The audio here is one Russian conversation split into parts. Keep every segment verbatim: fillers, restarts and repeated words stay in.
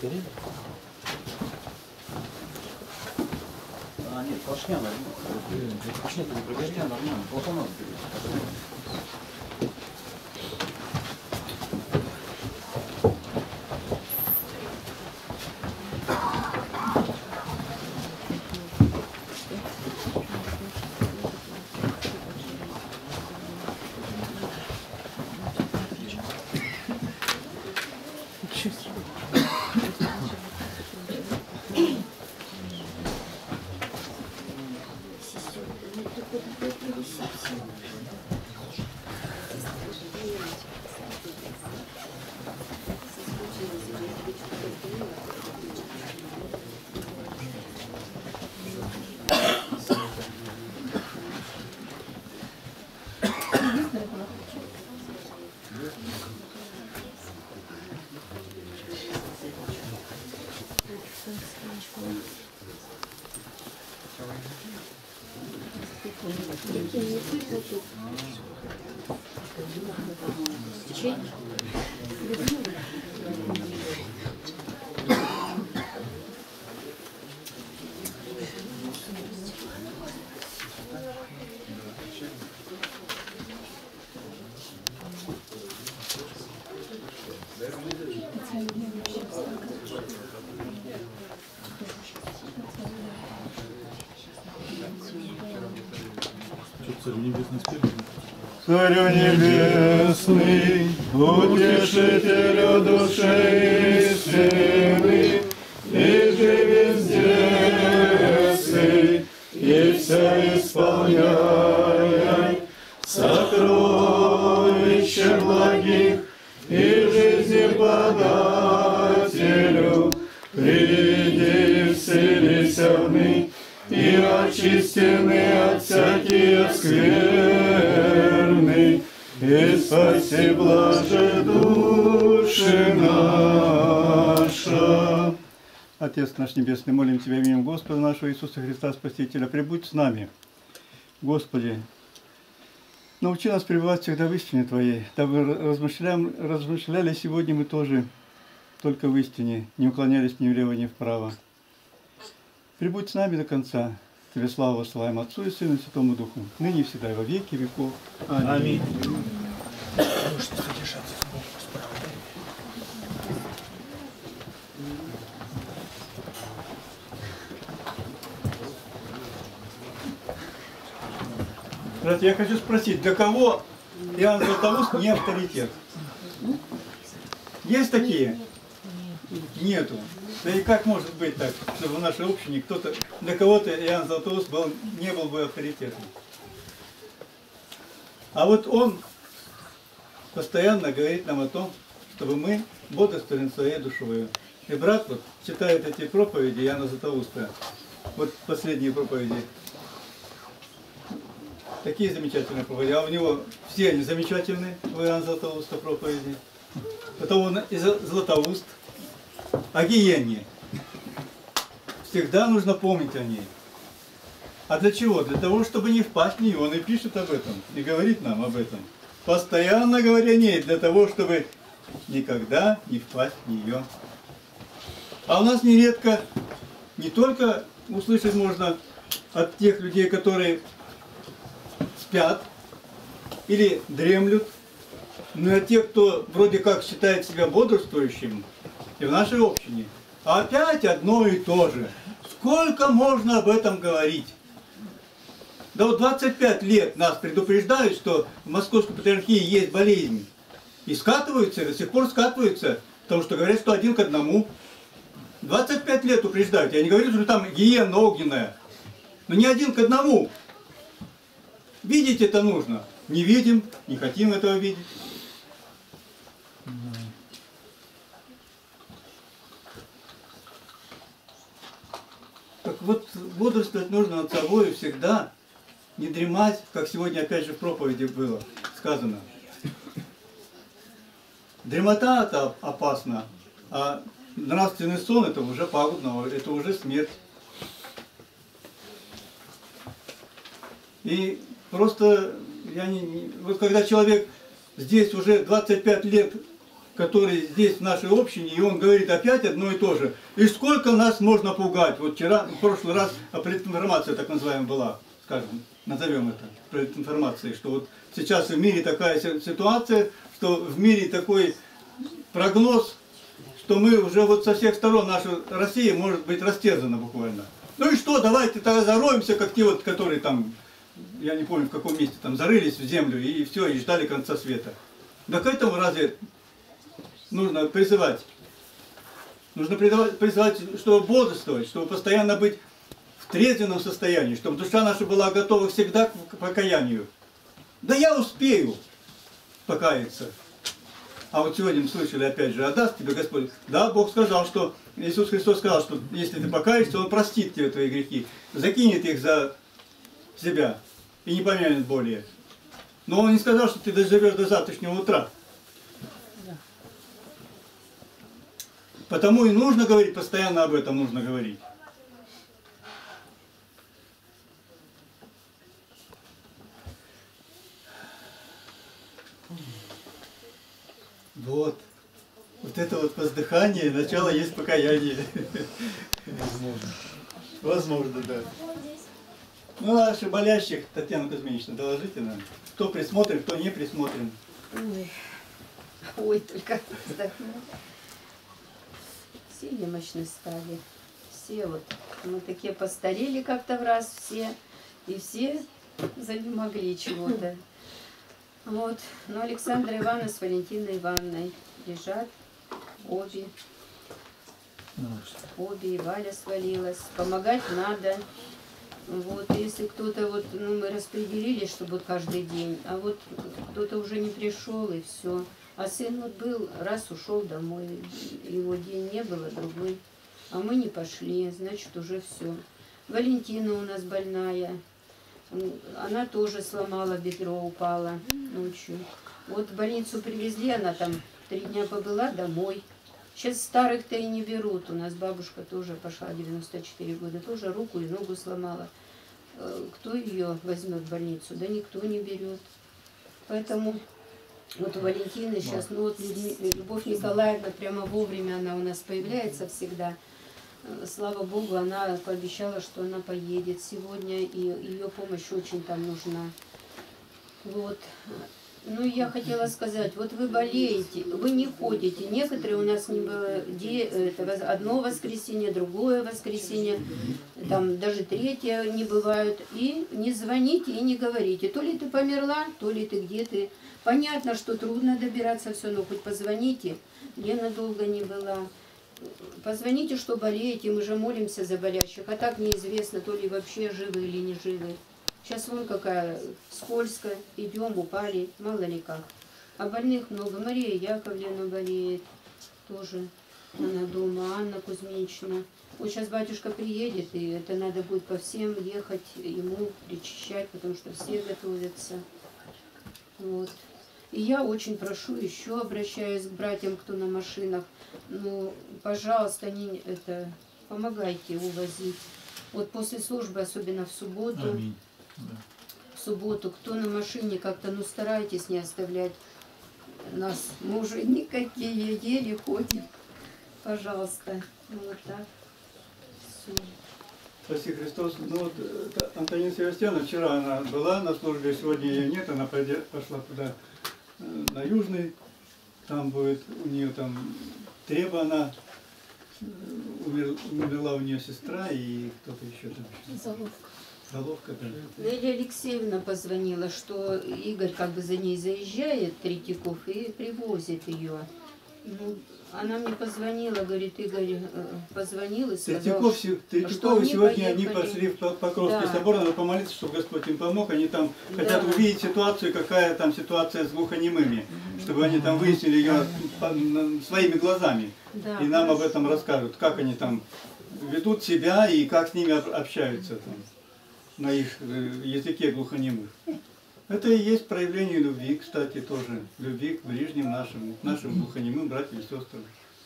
А, нет, поршня нормально. Поршня нормально. Вот оно. Царю небесный, утешителю души истины, и же везде и вся исполняй сокровища благих и жизни подателю, приди вселися в ны, и очистены от всяких скверны, и спаси блаже души наша. Отец наш Небесный, молим Тебя именем Господа нашего Иисуса Христа, Спасителя, пребудь с нами. Господи, научи нас пребывать всегда в истине Твоей, дабы размышляем, размышляли сегодня мы тоже только в истине, не уклонялись ни влево, ни вправо. Прибудь с нами до конца. Тебе славу воссылаем Отцу и Сыну и Святому Духу, ныне и всегда, и во веки веков. Аминь. Аминь. Братья, я хочу спросить, для кого Иоанн Златоуст не авторитет? Есть такие? Нету. Да и как может быть так, чтобы в нашей общине кто-то, для кого-то Иоанн Златоуст был, не был бы авторитетом? А вот он постоянно говорит нам о том, чтобы мы бодрствовали своей душою. И брат вот читает эти проповеди Иоанна Златоуста, вот последние проповеди, такие замечательные проповеди, а у него все они замечательные, у Иоанна Златоуста проповеди. Потом он из Златоуст, о гиене. Всегда нужно помнить о ней. А для чего? Для того, чтобы не впасть в нее. Он и пишет об этом, и говорит нам об этом. Постоянно говоря о ней, для того, чтобы никогда не впасть в нее. А у нас нередко не только услышать можно от тех людей, которые спят или дремлют, но и от тех, кто вроде как считает себя бодрствующим, и в нашей общине. А опять одно и то же. Сколько можно об этом говорить? Да вот двадцать пять лет нас предупреждают, что в Московской Патриархии есть болезнь. И скатываются, до сих пор скатываются, потому что говорят, что один к одному. двадцать пять лет упреждают. Я не говорю, что там гиена огненная. Но не один к одному. Видеть это нужно. Не видим, не хотим этого видеть. Так вот, бодрствовать нужно над собой всегда, не дремать, как сегодня опять же в проповеди было сказано. Дремота это опасно, а нравственный сон это уже пагубно, это уже смерть. И просто, я не, не, вот когда человек здесь уже двадцать пять лет который здесь в нашей общине, и он говорит опять одно и то же. И сколько нас можно пугать? Вот вчера, в прошлый раз, политинформация так называемая была, скажем, назовем это политинформацией, что вот сейчас в мире такая ситуация, что в мире такой прогноз, что мы уже вот со всех сторон, наша Россия может быть растерзана буквально. Ну и что, давайте тогда зароемся, как те вот, которые там, я не помню в каком месте, там зарылись в землю и все, и ждали конца света. Да к этому разве нужно призывать? Нужно призывать, чтобы бодрствовать, чтобы постоянно быть в трезвенном состоянии, чтобы душа наша была готова всегда к покаянию. Да я успею покаяться. А вот сегодня мы слышали опять же, отдаст тебе Господь. Да, Бог сказал, что Иисус Христос сказал, что если ты покаешься, Он простит тебе твои грехи, закинет их за себя и не помянет более. Но Он не сказал, что ты доживешь до завтрашнего утра. Потому и нужно говорить, постоянно об этом нужно говорить. Вот. Вот это вот воздыхание, начало есть покаяние. Возможно. Возможно, да. Ну, наших болящих, Татьяна Кузьминична, доложите нам. Кто присмотрен, кто не присмотрен. Ой, ой, только вздохну. Все немощны стали. Все вот, мы такие постарели как-то в раз все. И все занемогли чего-то. Вот, но Александра Ивановна с Валентиной Ивановной лежат, обе, обе, и Валя свалилась, помогать надо. Вот, если кто-то, вот, ну, мы распределили, чтобы вот каждый день, а вот кто-то уже не пришел, и все. А сын вот был, раз ушел домой, его день не было, другой, а мы не пошли, значит, уже все. Валентина у нас больная. Она тоже сломала бедро, упала ночью. Вот в больницу привезли, она там три дня побыла, домой. Сейчас старых-то и не берут. У нас бабушка тоже пошла, девяносто четыре года, тоже руку и ногу сломала. Кто ее возьмет в больницу? Да никто не берет. Поэтому вот у Валентины сейчас, ну вот Любовь Николаевна прямо вовремя, она у нас появляется всегда. Слава Богу, она пообещала, что она поедет сегодня, и ее помощь очень там нужна. Вот. Ну, я хотела сказать, вот вы болеете, вы не ходите. Некоторые у нас не было, где, это одно воскресенье, другое воскресенье, там даже третье не бывают. И не звоните и не говорите, то ли ты померла, то ли ты где ты. Понятно, что трудно добираться все, но хоть позвоните. Лена долго не была. Позвоните, что болеете, мы же молимся за болящих, а так неизвестно, то ли вообще живы или не живы. Сейчас вон какая скользкая, идем, упали, мало ли как. А больных много. Мария Яковлевна болеет, тоже она дома, Анна Кузьминична. Вот сейчас батюшка приедет, и это надо будет по всем ехать, ему причащать, потому что все готовятся. Вот. И я очень прошу, еще обращаюсь к братьям, кто на машинах, ну, пожалуйста, не, это, помогайте увозить. Вот после службы, особенно в субботу, Аминь. Да. в субботу, кто на машине, как-то, ну, старайтесь не оставлять нас. Мы уже никакие, еле ходим. Пожалуйста. Ну, вот так. Все. Спаси Христос. Ну вот Антонина Севастьяновна, вчера она была на службе, сегодня ее нет, она пошла туда, на Южный, там будет у нее там Треба, она умер, умерла у нее сестра и кто-то еще там. Заловка. Заловка, да. Лилия Алексеевна позвонила, что Игорь как бы за ней заезжает, Третьяков, и привозит ее. Ну, она мне позвонила, говорит, Игорь позвонил и сказал, Третьяков, что Третьяковы они сегодня поехали. они пошли в Покровский Да. собор, надо помолиться, чтобы Господь им помог. Они там Да. хотят увидеть ситуацию, какая там ситуация с глухонемыми, чтобы они там выяснили ее своими глазами. Да, И нам об хорошо. этом расскажут, как они там ведут себя и как с ними об- общаются там, на их э, языке глухонемых. Это и есть проявление любви, кстати, тоже. Любви к ближним нашим, к нашим глухонемым братьям и сестрам.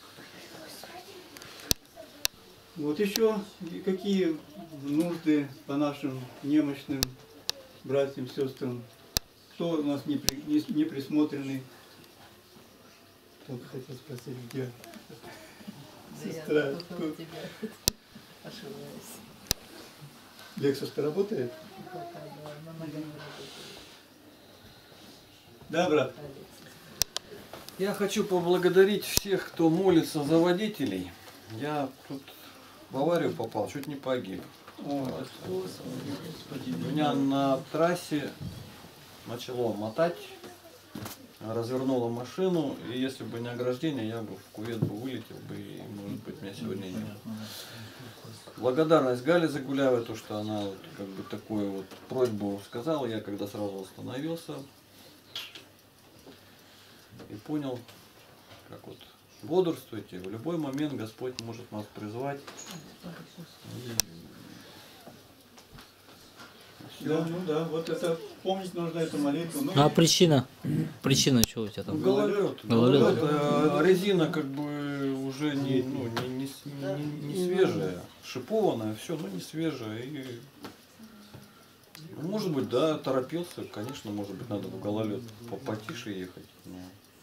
Вот еще какие нужды по нашим немощным братьям, сестрам. Кто у нас не, при, не, не присмотренный. Вот хотел спросить, где Да я сестра? около тебя ошибаюсь. Лексус-то работает? Пока, да, на ногами работаю. Да, брат? Я хочу поблагодарить всех, кто молится за водителей. Я тут в аварию попал, чуть не погиб. О, Меня на трассе начало мотать, развернуло машину, и если бы не ограждение, я бы в кювет бы вылетел бы, и, может быть, меня сегодня нет. Благодарность Гале Загулявой, то, что она вот, как бы такую вот просьбу сказала, я когда сразу остановился и понял, как вот бодрствуйте, в любой момент Господь может нас призвать. И да, ну да, вот это, помнить нужно эту молитву. Ну, А и- причина? Причина чего у тебя там? Гололед. Гололед. Гололед. А резина как бы уже не, ну, не, не, с- не, не свежая, шипованная, все, но не свежая. И, ну, может быть, да, торопился, конечно, может быть, надо в гололед по- потише ехать. Но...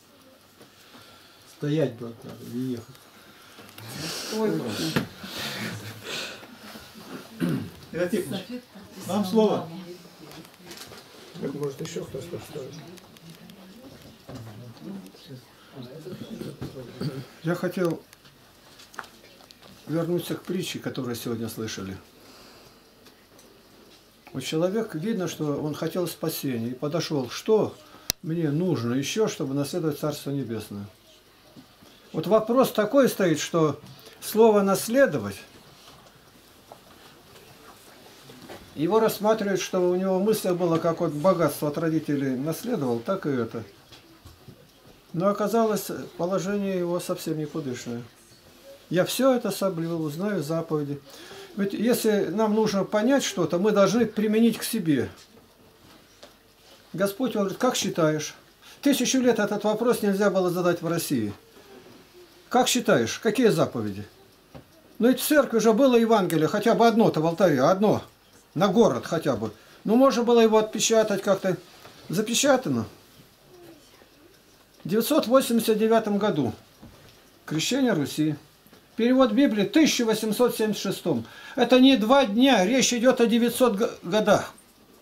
Стоять, брат, надо, и ехать. Ой, брат. Игнатий Тихонович, вам слово. Так, может, еще кто-то скажет? Я хотел вернуться к притче, которую сегодня слышали. Вот человек, видно, что он хотел спасения и подошел, что мне нужно еще, чтобы наследовать Царство Небесное. Вот вопрос такой стоит, что слово «наследовать» его рассматривают, что у него мысль была, как вот богатство от родителей наследовал, так и это. Но оказалось, положение его совсем никудышное. Я все это соблюл, знаю заповеди. Ведь если нам нужно понять что-то, мы должны применить к себе. Господь говорит, как считаешь? Тысячу лет этот вопрос нельзя было задать в России. Как считаешь, какие заповеди? Ну ведь в церкви же было Евангелие, хотя бы одно-то в алтаре, одно. На город хотя бы. Ну, можно было его отпечатать как-то. Запечатано. В девятьсот восемьдесят девятом году. Крещение Руси. Перевод Библии в тысяча восемьсот семьдесят шестом. Это не два дня, речь идет о девятисотых годах.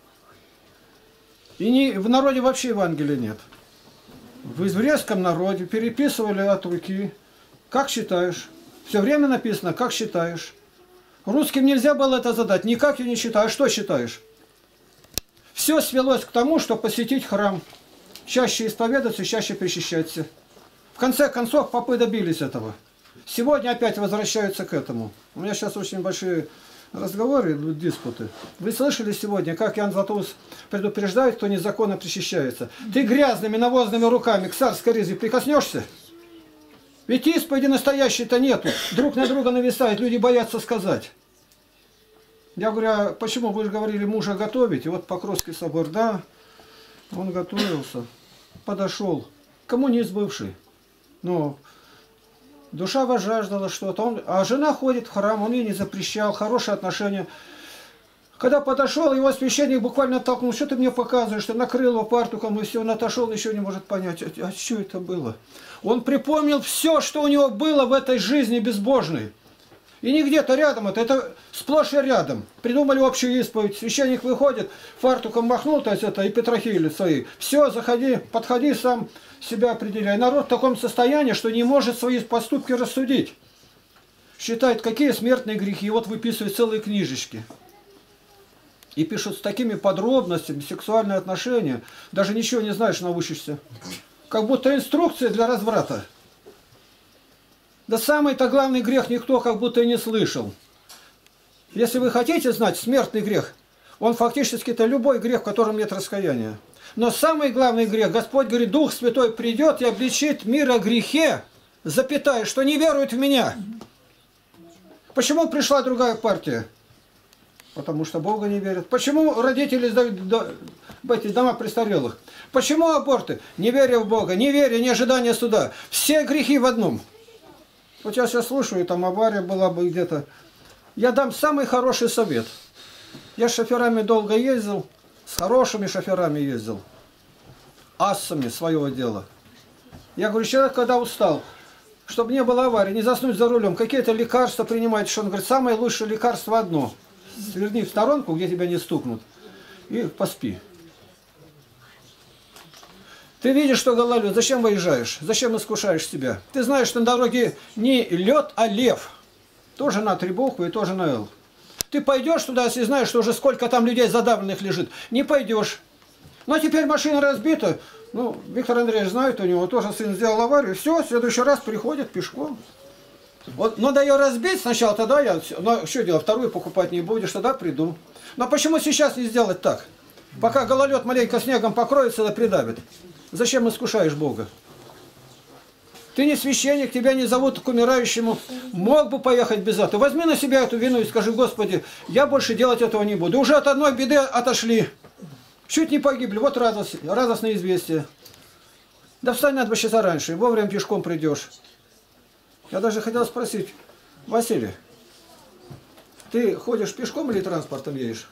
И не, в народе вообще Евангелия нет. В еврейском народе переписывали от руки. Как считаешь? Все время написано, как считаешь? Русским нельзя было это задать. Никак я не считаю. А что считаешь? Все свелось к тому, что посетить храм. Чаще исповедаться, чаще причащаться. В конце концов, попы добились этого. Сегодня опять возвращаются к этому. У меня сейчас очень большие разговоры, диспуты. Вы слышали сегодня, как Иоанн Златоуст предупреждает, кто незаконно причащается? Ты грязными навозными руками к царской ризе прикоснешься? Ведь исповеди настоящей-то нету. Друг на друга нависают, люди боятся сказать. Я говорю, а почему вы же говорили мужа готовить? И вот Покровский собор, да, он готовился, подошел. Коммунист бывший. Но душа возжаждала что-то. Он, а жена ходит в храм, он ей не запрещал, хорошие отношения. Когда подошел, его священник буквально оттолкнул, что ты мне показываешь, что накрыл его партуком, и все, он отошел, еще не может понять, а, а что это было? Он припомнил все, что у него было в этой жизни безбожной. И не где-то рядом, это, это сплошь и рядом. Придумали общую исповедь, священник выходит, фартуком махнул, то есть это, и петрохили свои. Все, заходи, подходи, сам себя определяй. Народ в таком состоянии, что не может свои поступки рассудить. Считает, какие смертные грехи, и вот выписывают целые книжечки. И пишут с такими подробностями, сексуальные отношения. Даже ничего не знаешь, научишься. Как будто инструкция для разврата. Да самый-то главный грех никто как будто и не слышал. Если вы хотите знать смертный грех, он фактически-то любой грех, в котором нет раскаяния. Но самый главный грех, Господь говорит, Дух Святой придет и обличит мир о грехе, запятая, что не верует в меня. Почему пришла другая партия? Потому что Бога не верят. Почему родители сдают в эти дома престарелых? Почему аборты? Не веря в Бога, не веря, не ожидания суда. Все грехи в одном. Вот я сейчас слушаю, там авария была бы где-то. Я дам самый хороший совет. Я с шоферами долго ездил, с хорошими шоферами ездил. Ассами своего дела. Я говорю, человек, когда устал, чтобы не было аварии, не заснуть за рулем, какие-то лекарства принимать, что он говорит, самое лучшее лекарство одно. Сверни в сторонку, где тебя не стукнут, и поспи. Ты видишь, что гололед, зачем выезжаешь? Зачем искушаешь себя? Ты знаешь, что на дороге не лед, а лев. Тоже на три буквы и тоже на «Л». Ты пойдешь туда, если знаешь, что уже сколько там людей задавленных лежит. Не пойдешь. Но теперь машина разбита. Ну, Виктор Андреевич знает, у него тоже сын сделал аварию. Все, в следующий раз приходит пешком. Вот надо ее разбить сначала, тогда я... Ну, что делать, вторую покупать не будешь, тогда приду. Но почему сейчас не сделать так? Пока гололед маленько снегом покроется, да придавит. Зачем искушаешь Бога? Ты не священник, тебя не зовут к умирающему. Мог бы поехать без этого. Возьми на себя эту вину и скажи, Господи, я больше делать этого не буду. Уже от одной беды отошли. Чуть не погибли. Вот радость, радостное известие. Да встань надо бы сейчас раньше. Вовремя пешком придешь. Я даже хотел спросить, Василий, ты ходишь пешком или транспортом едешь?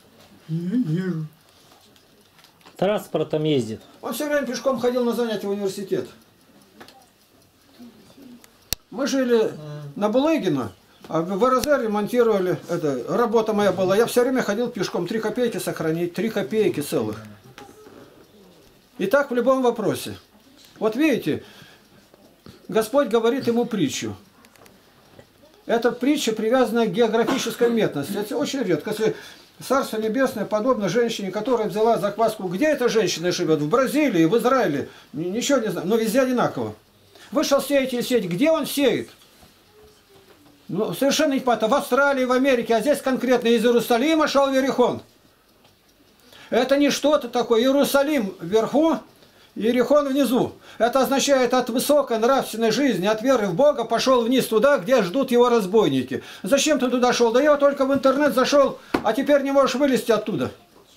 Транспортом ездит. Он все время пешком ходил на занятия в университет. Мы жили на Булыгина, а в эр эс эр ремонтировали, это, работа моя была, я все время ходил пешком, три копейки сохранить, три копейки целых. И так в любом вопросе. Вот видите, Господь говорит ему притчу. Эта притча привязана к географической местности. Это очень редко. Если Царство Небесное подобно женщине, которая взяла закваску. Где эта женщина живет? В Бразилии, в Израиле? Ничего не знаю, но везде одинаково. Вышел сеятель сеять. Где он сеет? Ну, совершенно непонятно. В Австралии, в Америке, а здесь конкретно из Иерусалима шел Иерихон. Это не что-то такое. Иерусалим вверху, Иерихон внизу. Это означает, от высокой нравственной жизни, от веры в Бога пошел вниз туда, где ждут его разбойники. Зачем ты туда шел? Да я только в интернет зашел, а теперь не можешь вылезти оттуда.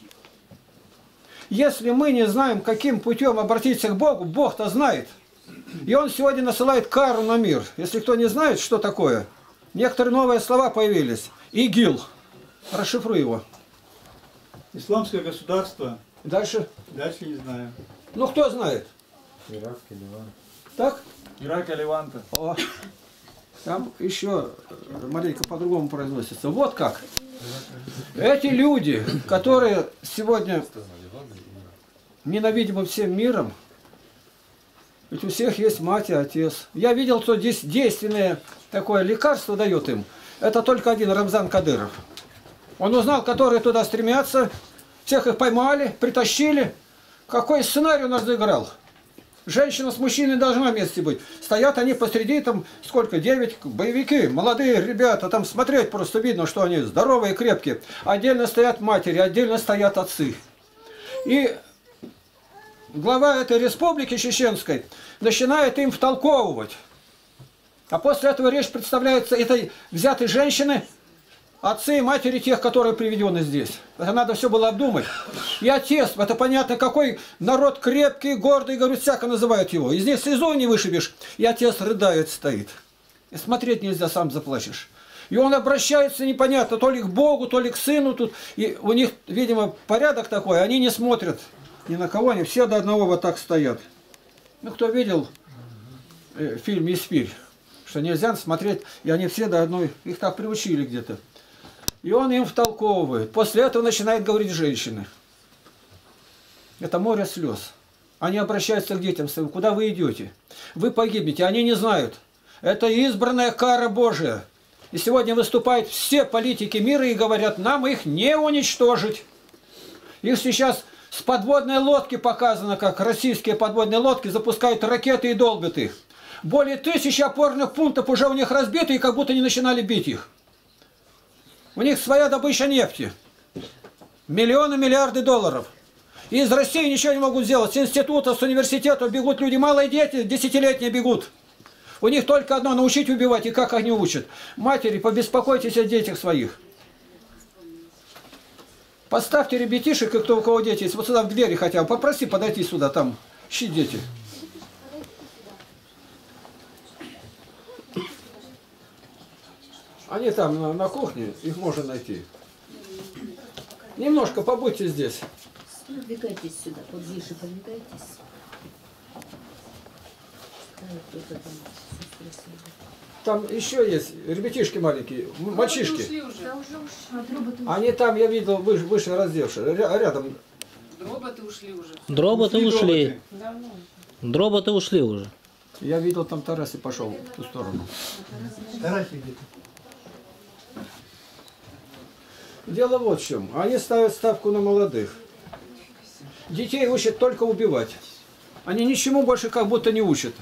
Если мы не знаем, каким путем обратиться к Богу, Бог-то знает. И Он сегодня насылает кару на мир. Если кто не знает, что такое, некоторые новые слова появились. ИГИЛ. Расшифруй его. Исламское государство. Дальше. Дальше не знаю. Ну, кто знает? Ирак и Ливан. Так? Ирак и Ливанта. О, там еще маленько по-другому произносится. Вот как. Эти люди, которые сегодня ненавидимы всем миром, ведь у всех есть мать и отец. Я видел, что здесь действенное такое лекарство дает им. Это только один, Рамзан Кадыров. Он узнал, которые туда стремятся, всех их поймали, притащили. Какой сценарий он разыграл? Женщина с мужчиной должна вместе быть. Стоят они посреди, там сколько, девять, боевики, молодые ребята, там смотреть просто видно, что они здоровые, крепкие. Отдельно стоят матери, отдельно стоят отцы. И глава этой республики чеченской начинает им втолковывать. А после этого речь представляется этой взятой женщины, отцы и матери тех, которые приведены здесь. Это надо все было обдумать. И отец, это понятно, какой народ крепкий, гордый, говорю, всяко называют его. И здесь слезу не вышибешь. И отец рыдает, стоит. И смотреть нельзя, сам заплачешь. И он обращается непонятно, то ли к Богу, то ли к сыну тут. И у них, видимо, порядок такой, они не смотрят ни на кого, они все до одного вот так стоят. Ну, кто видел э, фильм «Испирь», что нельзя смотреть, и они все до одной, их так приучили где-то. И он им втолковывает. После этого начинает говорить женщины. Это море слез. Они обращаются к детям своим. Куда вы идете? Вы погибнете. Они не знают. Это избранная кара Божия. И сегодня выступают все политики мира и говорят, нам их не уничтожить. Их сейчас с подводной лодки показано, как российские подводные лодки запускают ракеты и долбят их. Более тысячи опорных пунктов уже у них разбиты, и как будто не начинали бить их. У них своя добыча нефти. Миллионы, миллиарды долларов. И из России ничего не могут сделать. С института, с университета бегут люди, малые дети, десятилетние бегут. У них только одно – научить убивать. И как они учат? Матери, побеспокойтесь о детях своих. Поставьте ребятишек, и кто у кого дети есть, вот сюда в двери хотя бы. Попроси подойти сюда, там, ищи дети. Они там на, на кухне, их можно найти. Немножко побудьте здесь. Подвигайтесь сюда, поближе подвигайтесь. Там еще есть ребятишки маленькие, м- мальчишки. Они там, я видел, выше, выше раздевшие, ря- рядом. Роботы ушли уже. Дроботы ушли. роботы. Давно. Дроботы ушли уже. Я видел, там Тарас и пошел в ту сторону. Тарас видит. Дело вот в чем. Они ставят ставку на молодых. Детей учат только убивать. Они ничему больше как будто не учат.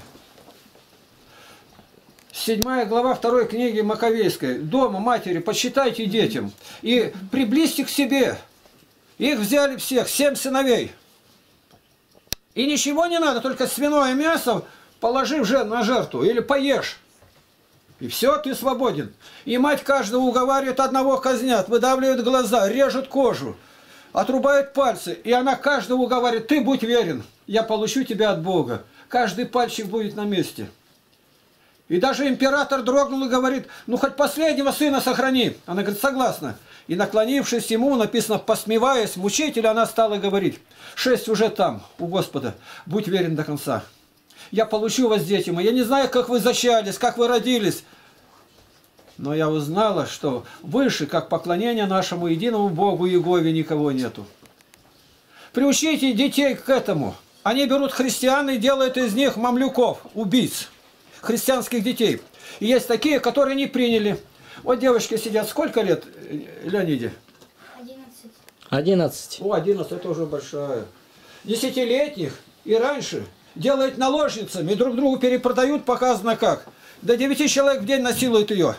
Седьмая глава второй книги Маковейской. Дома, матери, почитайте детям. И приблизьте к себе. Их взяли всех, семь сыновей. И ничего не надо, только свиное мясо положи уже на жертву. Или поешь. И все, ты свободен. И мать каждого уговаривает, одного казнят, выдавливают глаза, режут кожу, отрубают пальцы. И она каждого уговаривает, ты будь верен, я получу тебя от Бога. Каждый пальчик будет на месте. И даже император дрогнул и говорит, ну хоть последнего сына сохрани. Она говорит, согласна. И наклонившись ему, написано, посмеваясь, мучитель, она стала говорить, шесть уже там, у Господа, будь верен до конца. Я получу вас, дети мои. Я не знаю, как вы зачались, как вы родились. Но я узнала, что выше, как поклонение нашему единому Богу Иегове, никого нету. Приучите детей к этому. Они берут христиан и делают из них мамлюков, убийц, христианских детей. И есть такие, которые не приняли. Вот девочки сидят. Сколько лет, Леониде? Одиннадцать. Одиннадцать. О, одиннадцать, это уже большая. Десятилетних и раньше делают наложницами, друг другу перепродают, показано как. До девяти человек в день насилуют ее.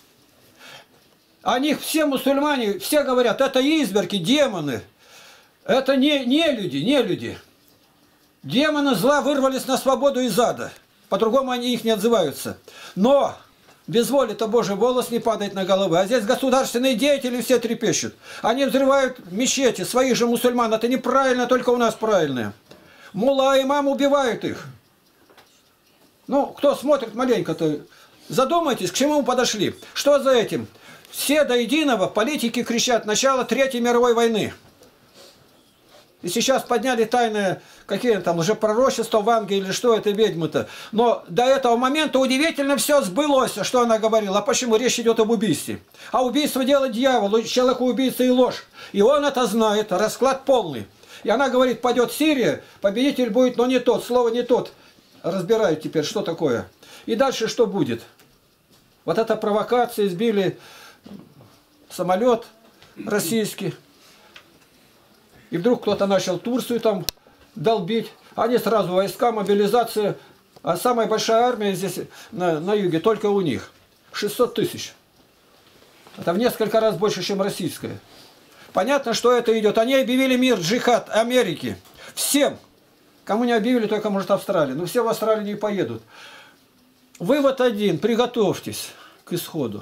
О них все мусульмане, все говорят, это изверги, демоны. Это не, не люди, не люди. Демоны зла вырвались на свободу из ада. По-другому они их не отзываются. Но без воли-то Божий волос не падает на головы. А здесь государственные деятели все трепещут. Они взрывают мечети своих же мусульман. Это неправильно, только у нас правильное. Мулла и имам убивают их. Ну, кто смотрит маленько-то, задумайтесь, к чему мы подошли. Что за этим? Все до единого политики кричат начало Третьей мировой войны. И сейчас подняли тайные какие там лжепророчества в Англии или что это ведьмы-то. Но до этого момента удивительно все сбылось, что она говорила. А почему? Речь идет об убийстве. А убийство делает дьявол, человеку убийца и ложь. И он это знает, расклад полный. И она говорит, пойдет Сирия, победитель будет, но не тот, слово не тот. Разбирают теперь, что такое. И дальше что будет? Вот эта провокация, сбили самолет российский. И вдруг кто-то начал Турцию там долбить. Они сразу войска, мобилизация. А самая большая армия здесь на, на юге только у них. шестьсот тысяч. Это в несколько раз больше, чем российская. Понятно, что это идет. Они объявили мир, джихад Америки. Всем. Кому не объявили, только, может, Австралия. Но все в Австралию не поедут. Вывод один. Приготовьтесь к исходу.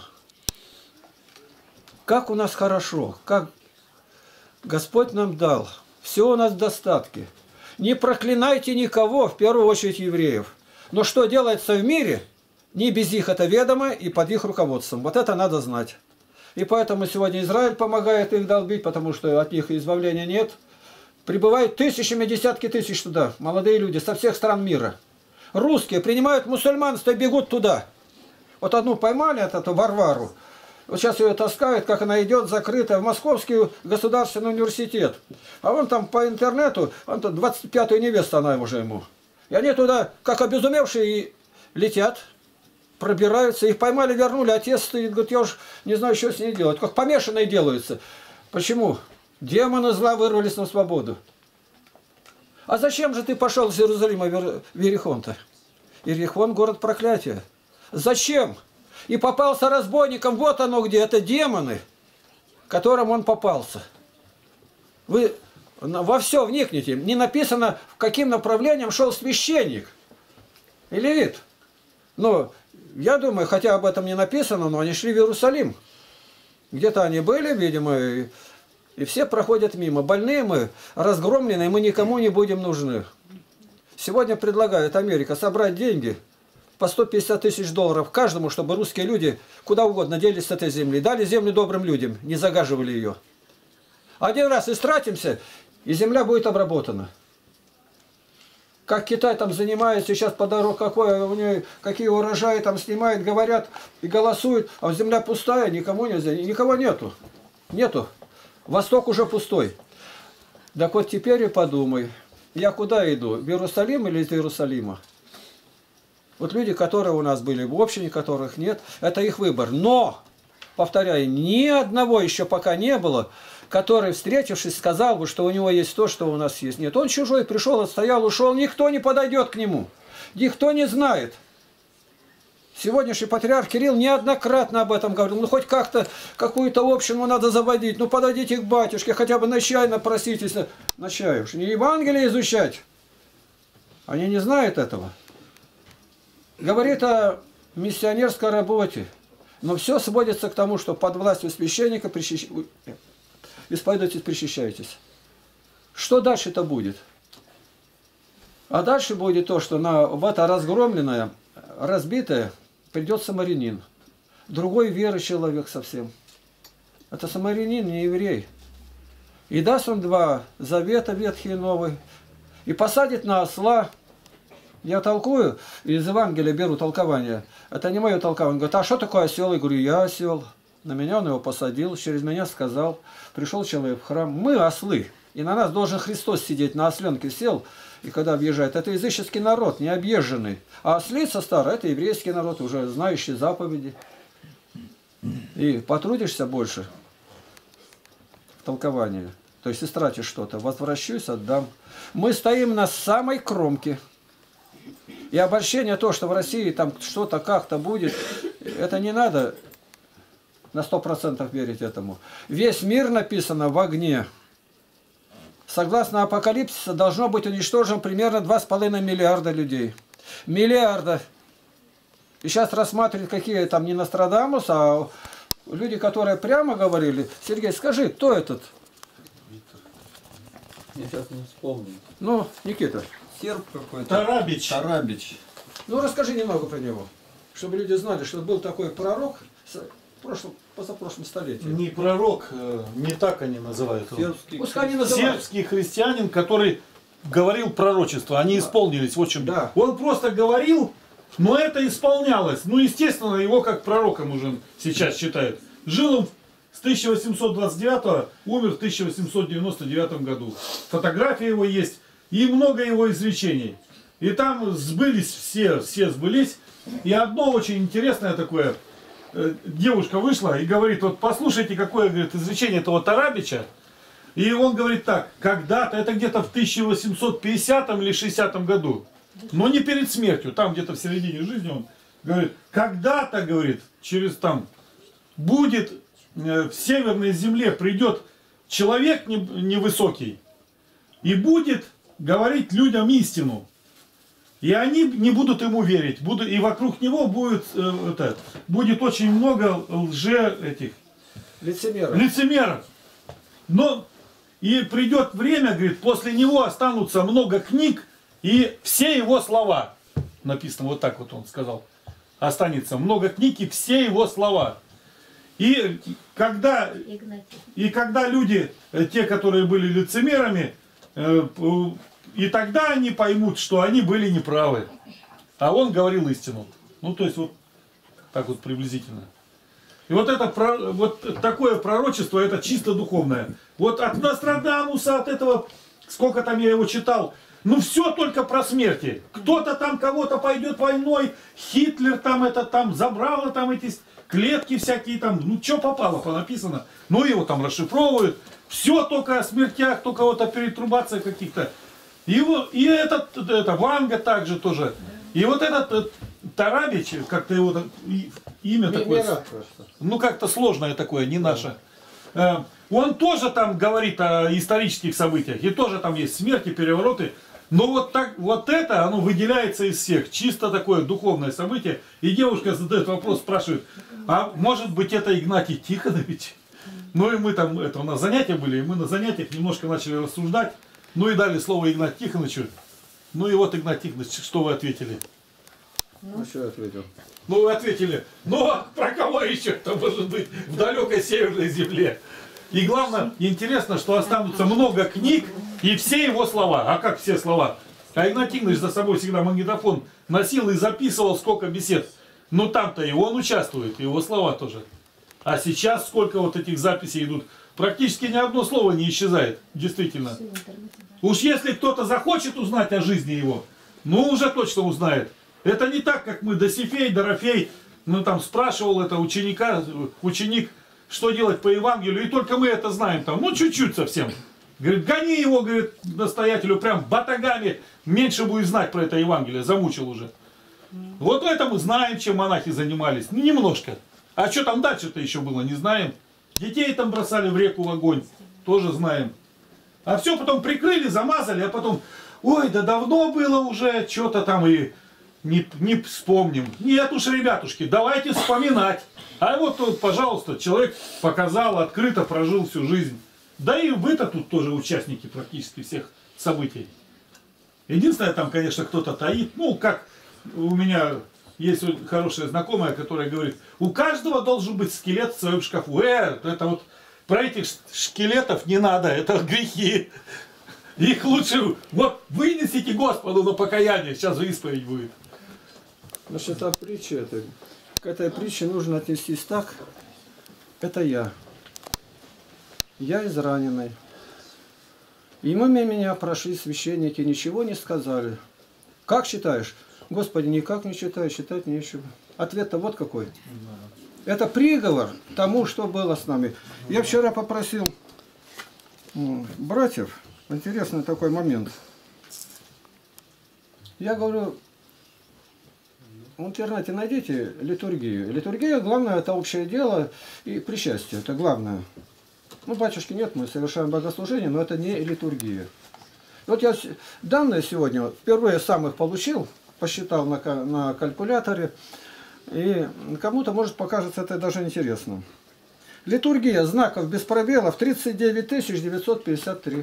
Как у нас хорошо. Как Господь нам дал. Все у нас в достатке. Не проклинайте никого, в первую очередь евреев. Но что делается в мире, не без их это ведомо и под их руководством. Вот это надо знать. И поэтому сегодня Израиль помогает их долбить, потому что от них избавления нет. Прибывают тысячами, десятки тысяч туда, молодые люди со всех стран мира. Русские принимают мусульманство и бегут туда. Вот одну поймали, от эту Варвару. Вот сейчас ее таскают, как она идет закрытая в Московский государственный университет. А он там по интернету, он там двадцать пятую невесту она уже ему. И они туда, как обезумевшие, летят, пробираются. Их поймали, вернули, отец стоит, говорит, я уж не знаю, что с ней делать. Как помешанные делаются. Почему? Демоны зла вырвались на свободу. А зачем же ты пошел из Иерусалима в Иерихон-то? Иерихон – город проклятия. Зачем? И попался разбойником, вот оно где, это демоны, которым он попался. Вы во все вникните. Не написано, в каким направлением шел священник и левит. Но я думаю, хотя об этом не написано, но они шли в Иерусалим. Где-то они были, видимо, и, и все проходят мимо. Больные мы, разгромленные, мы никому не будем нужны. Сегодня предлагает Америка собрать деньги по сто пятьдесят тысяч долларов каждому, чтобы русские люди куда угодно делись с этой земли. Дали землю добрым людям, не загаживали ее. Один раз истратимся, и земля будет обработана. как Китай там занимается, сейчас по дороге какой, у нее какие урожаи там снимают, говорят и голосуют, а земля пустая, никому нельзя, никого нету. Нету. Восток уже пустой. Так вот теперь и подумай, я куда иду, в Иерусалим или из Иерусалима? Вот люди, которые у нас были в общине, которых нет, это их выбор. Но, повторяю, ни одного еще пока не было, который, встретившись, сказал бы, что у него есть то, что у нас есть. Нет, он чужой, пришел, отстоял, ушел, никто не подойдет к нему, никто не знает. Сегодняшний патриарх Кирилл неоднократно об этом говорил. Ну, хоть как-то какую-то общину надо заводить. Ну, подойдите к батюшке, хотя бы на чай напроситесь. На чай уж. Не Евангелие изучать. Они не знают этого. Говорит о миссионерской работе. Но все сводится к тому, что под властью священника причащ... исповедуйтесь, причащаетесь. Что дальше-то будет? А дальше будет то, что на в это разгромленное, разбитое придет самарянин. Другой веры человек совсем. Это самарянин, не еврей. И даст он два завета, ветхий и новый. И посадит на осла. Я толкую, из Евангелия беру толкование. Это не мое толкование. Он говорит, а что такое осел? Я говорю, я осел. На меня он его посадил, через меня сказал. Пришел человек в храм. Мы ослы. И на нас должен Христос сидеть. На осленке сел. И когда въезжает, это языческий народ, не объезженный. А ослица старая, это еврейский народ, уже знающий заповеди. И потрудишься больше в толковании. То есть истратишь что-то. Возвращусь, отдам. Мы стоим на самой кромке. И обольщение то, что в России там что-то как-то будет, это не надо на сто процентов верить этому. Весь мир написано в огне. Согласно апокалипсису, должно быть уничтожено примерно два с половиной миллиарда людей. Миллиарда. И сейчас рассматривают, какие там не Нострадамус, а люди, которые прямо говорили. Сергей, скажи, кто этот? Я сейчас не вспомню. Ну, Никита. Серб какой-то. Тарабич. Тарабич. Ну, расскажи немного про него. Чтобы люди знали, что был такой пророк в прошлом, позапрошлом столетии. Не пророк, э, не так они называют его. Сербский. Пускай они называют. Сербский христианин, который говорил пророчество, они исполнились. Вот в чем. Да. Он просто говорил, но это исполнялось. Ну, естественно, его как пророком уже сейчас считают. Жил он с тысяча восемьсот двадцать девятого, умер в тысяча восемьсот девяносто девятом году. Фотография его есть и много его изречений. И там сбылись все, все сбылись. И одно очень интересное такое. Девушка вышла и говорит, вот послушайте, какое, говорит, изречение этого Тарабича. И он говорит так, когда-то, это где-то в тысяча восемьсот пятидесятом или шестидесятом году, но не перед смертью, там где-то в середине жизни он говорит, когда-то, говорит, через там, будет э, в северной земле придет человек невысокий и будет говорить людям истину. И они не будут ему верить. Будут, и вокруг него будет, э, это, будет очень много лже этих Лицемеры. лицемеров. Но и придет время, говорит, после него останутся много книг и все его слова. Написано вот так вот он сказал. Останется много книг и все его слова. И когда, и когда люди, те, которые были лицемерами, э, и тогда они поймут, что они были неправы. А он говорил истину. Ну, то есть, вот так вот приблизительно. И вот это вот такое пророчество, это чисто духовное. Вот от Нострадамуса, от этого, сколько там я его читал, ну все только про смерти. Кто-то там кого-то пойдет войной, Хитлер там это там забрал там эти клетки всякие там, ну что попало, понаписано. Ну его там расшифровывают. Все только о смертях, только вот о перетрубациях каких-то. И, и этот, это, Ванга также тоже. И вот этот Тарабич, как-то его имя Не, такое, не рад просто. ну как-то сложное такое, не наше. Он тоже там говорит о исторических событиях, и тоже там есть смерти, перевороты. Но вот, так, вот это, оно выделяется из всех, чисто такое духовное событие. И девушка задает вопрос, спрашивает, а может быть это Игнатий Тихонович? Ну и мы там, это у нас занятия были, и мы на занятиях немножко начали рассуждать. Ну и дали слово Игнатию Тихоновичу. Ну и вот, Игнат Тихонович, что вы ответили? Ну, что я ответил? Ну вы ответили, ну а про кого еще это может быть в далекой северной земле? И главное, интересно, что останутся много книг и все его слова. А как все слова? А Игнатий Игнатьевич за собой всегда магнитофон носил и записывал сколько бесед. Но там-то и он участвует, и его слова тоже. А сейчас сколько вот этих записей идут. Практически ни одно слово не исчезает, действительно. Уж если кто-то захочет узнать о жизни его, ну уже точно узнает. Это не так, как мы Досифей, Дорофей, ну там спрашивал это ученика, ученик, что делать по Евангелию, и только мы это знаем там, ну чуть-чуть совсем. Говорит, гони его, говорит, настоятелю, прям батагами, меньше будет знать про это Евангелие, замучил уже. Вот это мы знаем, чем монахи занимались, ну немножко. А что там дальше-то еще было, не знаем. Детей там бросали в реку в огонь, тоже знаем. А все потом прикрыли, замазали, а потом, ой, да давно было уже, что-то там и не, не вспомним. Нет уж, ребятушки, давайте вспоминать. А вот тут, пожалуйста, человек показал, открыто прожил всю жизнь. Да и вы-то тут тоже участники практически всех событий. Единственное, там, конечно, кто-то таит, ну, как у меня... Есть хорошая знакомая, которая говорит, у каждого должен быть скелет в своем шкафу. Э, это вот про этих скелетов не надо, это грехи. Их лучше, вот вынесите Господу на покаяние, сейчас же исповедь будет. Значит, эта притча, это, к этой притче нужно отнестись так, это я. Я израненный. И мимо меня прошли священники, ничего не сказали. Как считаешь? Господи, никак не читаю, читать нечего. Ответ-то вот какой. Это приговор тому, что было с нами. Я вчера попросил братьев, интересный такой момент. Я говорю, в интернете найдите литургию. Литургия, главное, это общее дело и причастие, это главное. Ну, батюшки нет, мы совершаем богослужение, но это не литургия. Вот я данные сегодня впервые сам их получил, посчитал на, на калькуляторе, и кому-то, может, покажется это даже интересным. Литургия знаков без пробелов тридцать девять тысяч девятьсот пятьдесят три.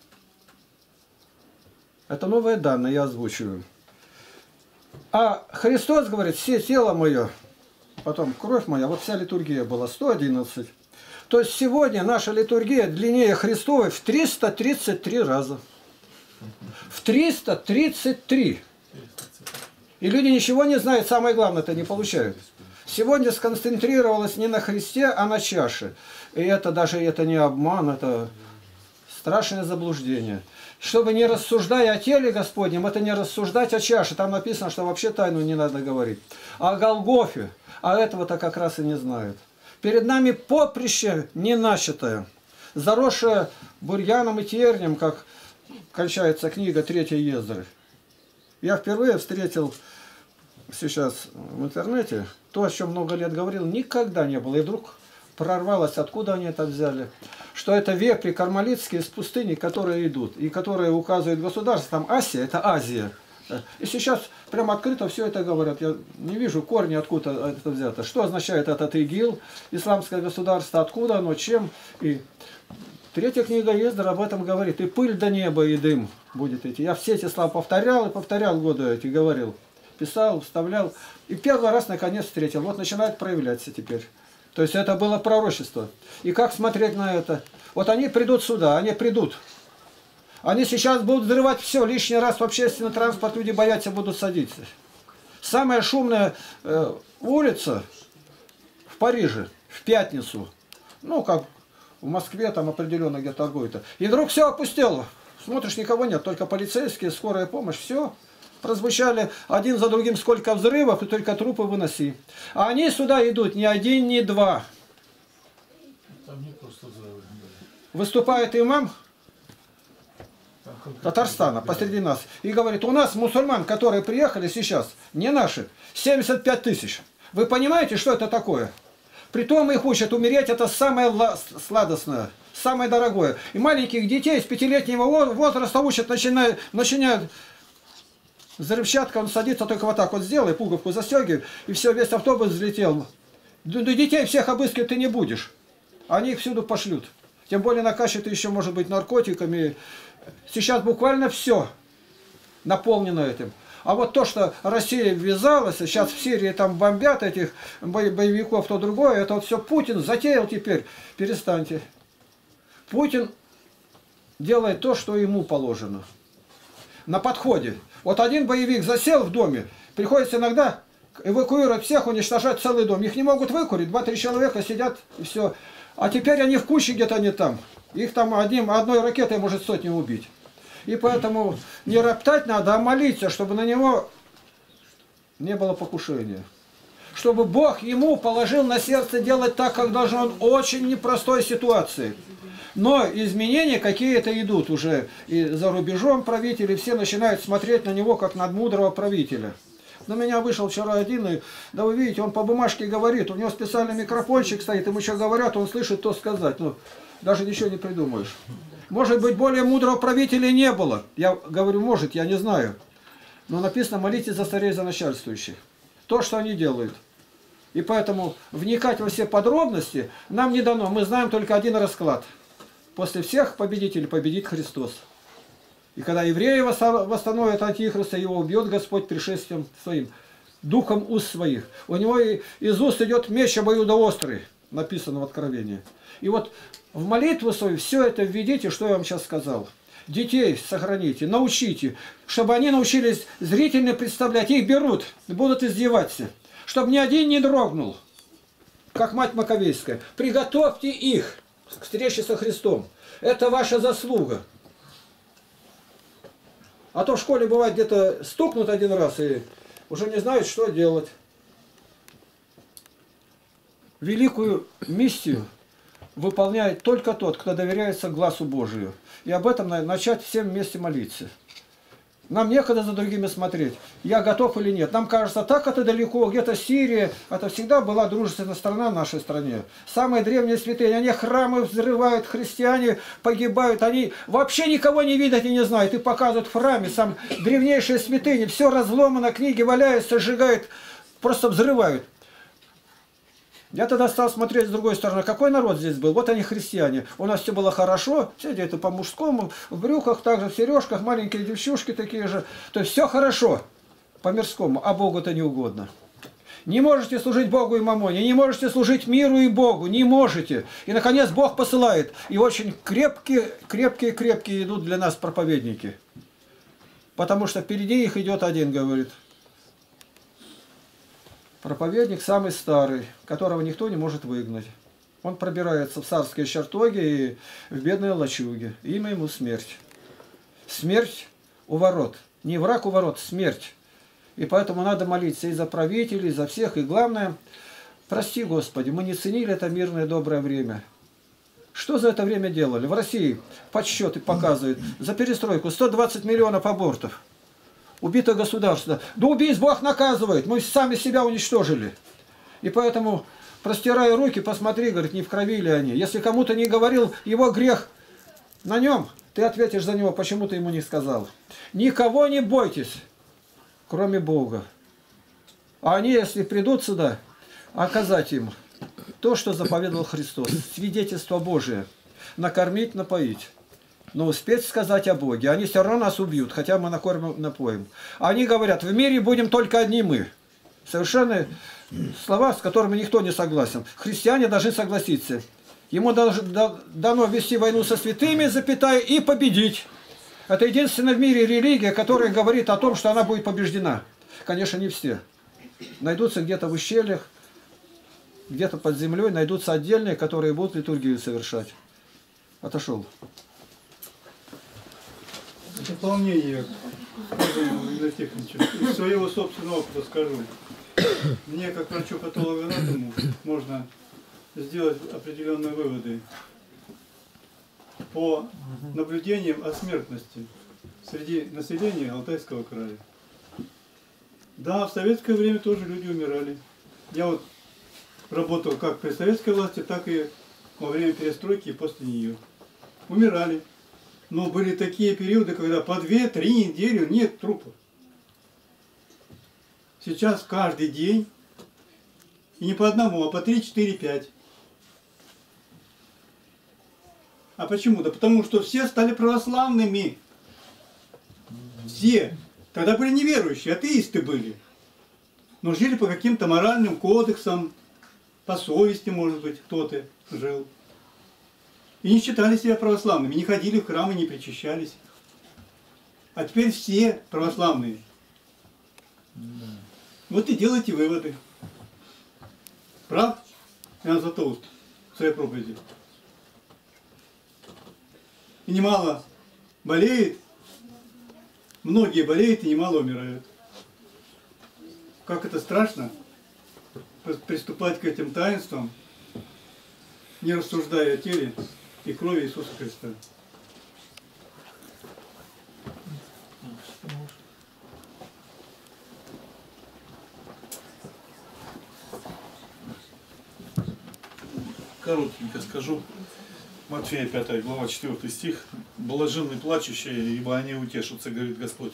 Это новые данные, я озвучиваю. А Христос говорит, все тело мое, потом кровь моя, вот вся литургия была сто одиннадцать. То есть сегодня наша литургия длиннее Христовой в триста тридцать три раза. В триста тридцать три. И люди ничего не знают, самое главное это не получают. Сегодня сконцентрировалось не на Христе, а на чаше. И это даже это не обман, это страшное заблуждение. Чтобы не рассуждая о теле Господнем, это не рассуждать о чаше. Там написано, что вообще тайну не надо говорить. О Голгофе, а этого-то как раз и не знают. Перед нами поприще не начатое, заросшее бурьяном и тернем, как кончается книга Третьей Ездры. Я впервые встретил сейчас в интернете то, о чем много лет говорил, никогда не было. И вдруг прорвалось, откуда они это взяли. Что это вепри кармалитские из пустыни, которые идут, и которые указывают государство. Там Асия, это Азия. И сейчас прямо открыто все это говорят. Я не вижу корни, откуда это взято. Что означает этот ИГИЛ, исламское государство, откуда оно, чем. И третья книга Ездра об этом говорит. И пыль до неба, и дым будет идти. Я все эти слова повторял и повторял годы эти, говорил. Писал, вставлял. И первый раз наконец встретил. Вот начинает проявляться теперь. То есть это было пророчество. И как смотреть на это? Вот они придут сюда, они придут. Они сейчас будут взрывать все. Лишний раз в общественный транспорт люди боятся, будут садиться. Самая шумная э, улица в Париже в пятницу. Ну, как в Москве там определенно где торгуют. И вдруг все опустело. Смотришь, никого нет. Только полицейские, скорая помощь. Все. Прозвучали один за другим сколько взрывов, и только трупы выноси. А они сюда идут ни один, ни два. Там не просто взрывы. Выступает имам Татарстана посреди нас и говорит, у нас мусульман, которые приехали сейчас, не наши, семьдесят пять тысяч. Вы понимаете, что это такое? Притом их учат умереть, это самое сладостное, самое дорогое. И маленьких детей с пятилетнего возраста учат, начинают, начинают взрывчатка, он садится, только вот так вот сделай, пуговку застегивай, и все, весь автобус взлетел. До детей всех обыскивать ты не будешь. Они их всюду пошлют. Тем более накачивают еще, может быть, наркотиками. Сейчас буквально все наполнено этим. А вот то, что Россия ввязалась, сейчас в Сирии там бомбят этих боевиков, то другое, это вот все Путин затеял теперь. Перестаньте. Путин делает то, что ему положено. На подходе. Вот один боевик засел в доме, приходится иногда эвакуировать всех, уничтожать целый дом. Их не могут выкурить, два-три человека сидят и все. А теперь они в куче где-то они там. Их там одним, одной ракетой может сотню убить. И поэтому не роптать надо, а молиться, чтобы на него не было покушения. Чтобы Бог ему положил на сердце делать так, как должен он, очень непростой ситуации. Но изменения какие-то идут уже. И за рубежом правители все начинают смотреть на него, как на мудрого правителя. На меня вышел вчера один, и, да вы видите, он по бумажке говорит, у него специальный микрофончик стоит, ему что говорят, он слышит, то сказать. Ну, даже ничего не придумаешь. Может быть, более мудрого правителя не было. Я говорю, может, я не знаю. Но написано, молитесь за царей, за начальствующих. То, что они делают. И поэтому вникать во все подробности нам не дано. Мы знаем только один расклад. После всех победителей победит Христос. И когда евреи восстановят антихриста, его убьет Господь пришествием своим, духом уст своих. У него из уст идет меч обоюдоострый, написано в Откровении. И вот в молитву свою все это введите, что я вам сейчас сказал. Детей сохраните, научите, чтобы они научились зрительно представлять. Их берут, будут издеваться. Чтобы ни один не дрогнул, как мать Маковейская. Приготовьте их к встрече со Христом. Это ваша заслуга. А то в школе бывает где-то стукнут один раз и уже не знают, что делать. Великую миссию выполняет только тот, кто доверяется глазу Божию. И об этом надо начать всем вместе молиться. Нам некогда за другими смотреть, я готов или нет. Нам кажется, так это далеко, где-то Сирия, это всегда была дружественная страна в нашей стране. Самые древние святыни, они храмы взрывают, христиане погибают, они вообще никого не видят и не знают. И показывают в храме, сам древнейшие святыни, все разломано, книги валяются, сжигают, просто взрывают. Я тогда стал смотреть с другой стороны, какой народ здесь был. Вот они христиане. У нас все было хорошо, все где-то по-мужскому, в брюках, также в сережках, маленькие девчушки такие же. То есть все хорошо по-мирскому, а Богу-то не угодно. Не можете служить Богу и мамоне, не можете служить миру и Богу, не можете. И, наконец, Бог посылает. И очень крепкие, крепкие, крепкие идут для нас проповедники. Потому что впереди их идет один, говорит. Проповедник самый старый, которого никто не может выгнать. Он пробирается в царские чертоги и в бедные лачуги. Имя ему смерть. Смерть у ворот. Не враг у ворот, смерть. И поэтому надо молиться и за правителей, и за всех. И главное, прости, Господи, мы не ценили это мирное доброе время. Что за это время делали? В России подсчеты показывают за перестройку сто двадцать миллионов абортов. Убито государство. Да убийц Бог наказывает. Мы сами себя уничтожили. И поэтому, простирая руки, посмотри, говорит, не в крови ли они. Если кому-то не говорил, его грех на нем, ты ответишь за него, почему ты ему не сказал. Никого не бойтесь, кроме Бога. А они, если придут сюда, оказать им то, что заповедовал Христос. Свидетельство Божие. Накормить, напоить. Но успеть сказать о Боге. Они все равно нас убьют, хотя мы накормим, напоим. Они говорят, в мире будем только одни мы. Совершенно слова, с которыми никто не согласен. Христиане должны согласиться. Ему дано вести войну со святыми, запятая, и победить. Это единственная в мире религия, которая говорит о том, что она будет побеждена. Конечно, не все. Найдутся где-то в ущельях, где-то под землей, найдутся отдельные, которые будут литургию совершать. Отошел. Дополнение из своего собственного опыта скажу. Мне, как врачу-патологоанатому, можно сделать определенные выводы по наблюдениям о смертности среди населения Алтайского края. Да, в советское время тоже люди умирали. Я вот работал как при советской власти, так и во время перестройки и после нее. Умирали. Но были такие периоды, когда по две-три недели нет трупов. Сейчас каждый день, и не по одному, а по три, четыре, пять. А почему? Да потому что все стали православными. Все. Тогда были неверующие, атеисты были. Но жили по каким-то моральным кодексам, по совести, может быть, кто-то жил. И не считали себя православными, не ходили в храмы, не причащались. А теперь все православные. Вот и делайте выводы. Прав? Иоанн Златоуст в своей проповеди. И немало болеет, многие болеют и немало умирают. Как это страшно приступать к этим таинствам, не рассуждая о теле и крови Иисуса Христа. Коротенько скажу. Матфея пятая глава, четвёртый стих. Блаженны плачущие, ибо они утешатся, говорит Господь.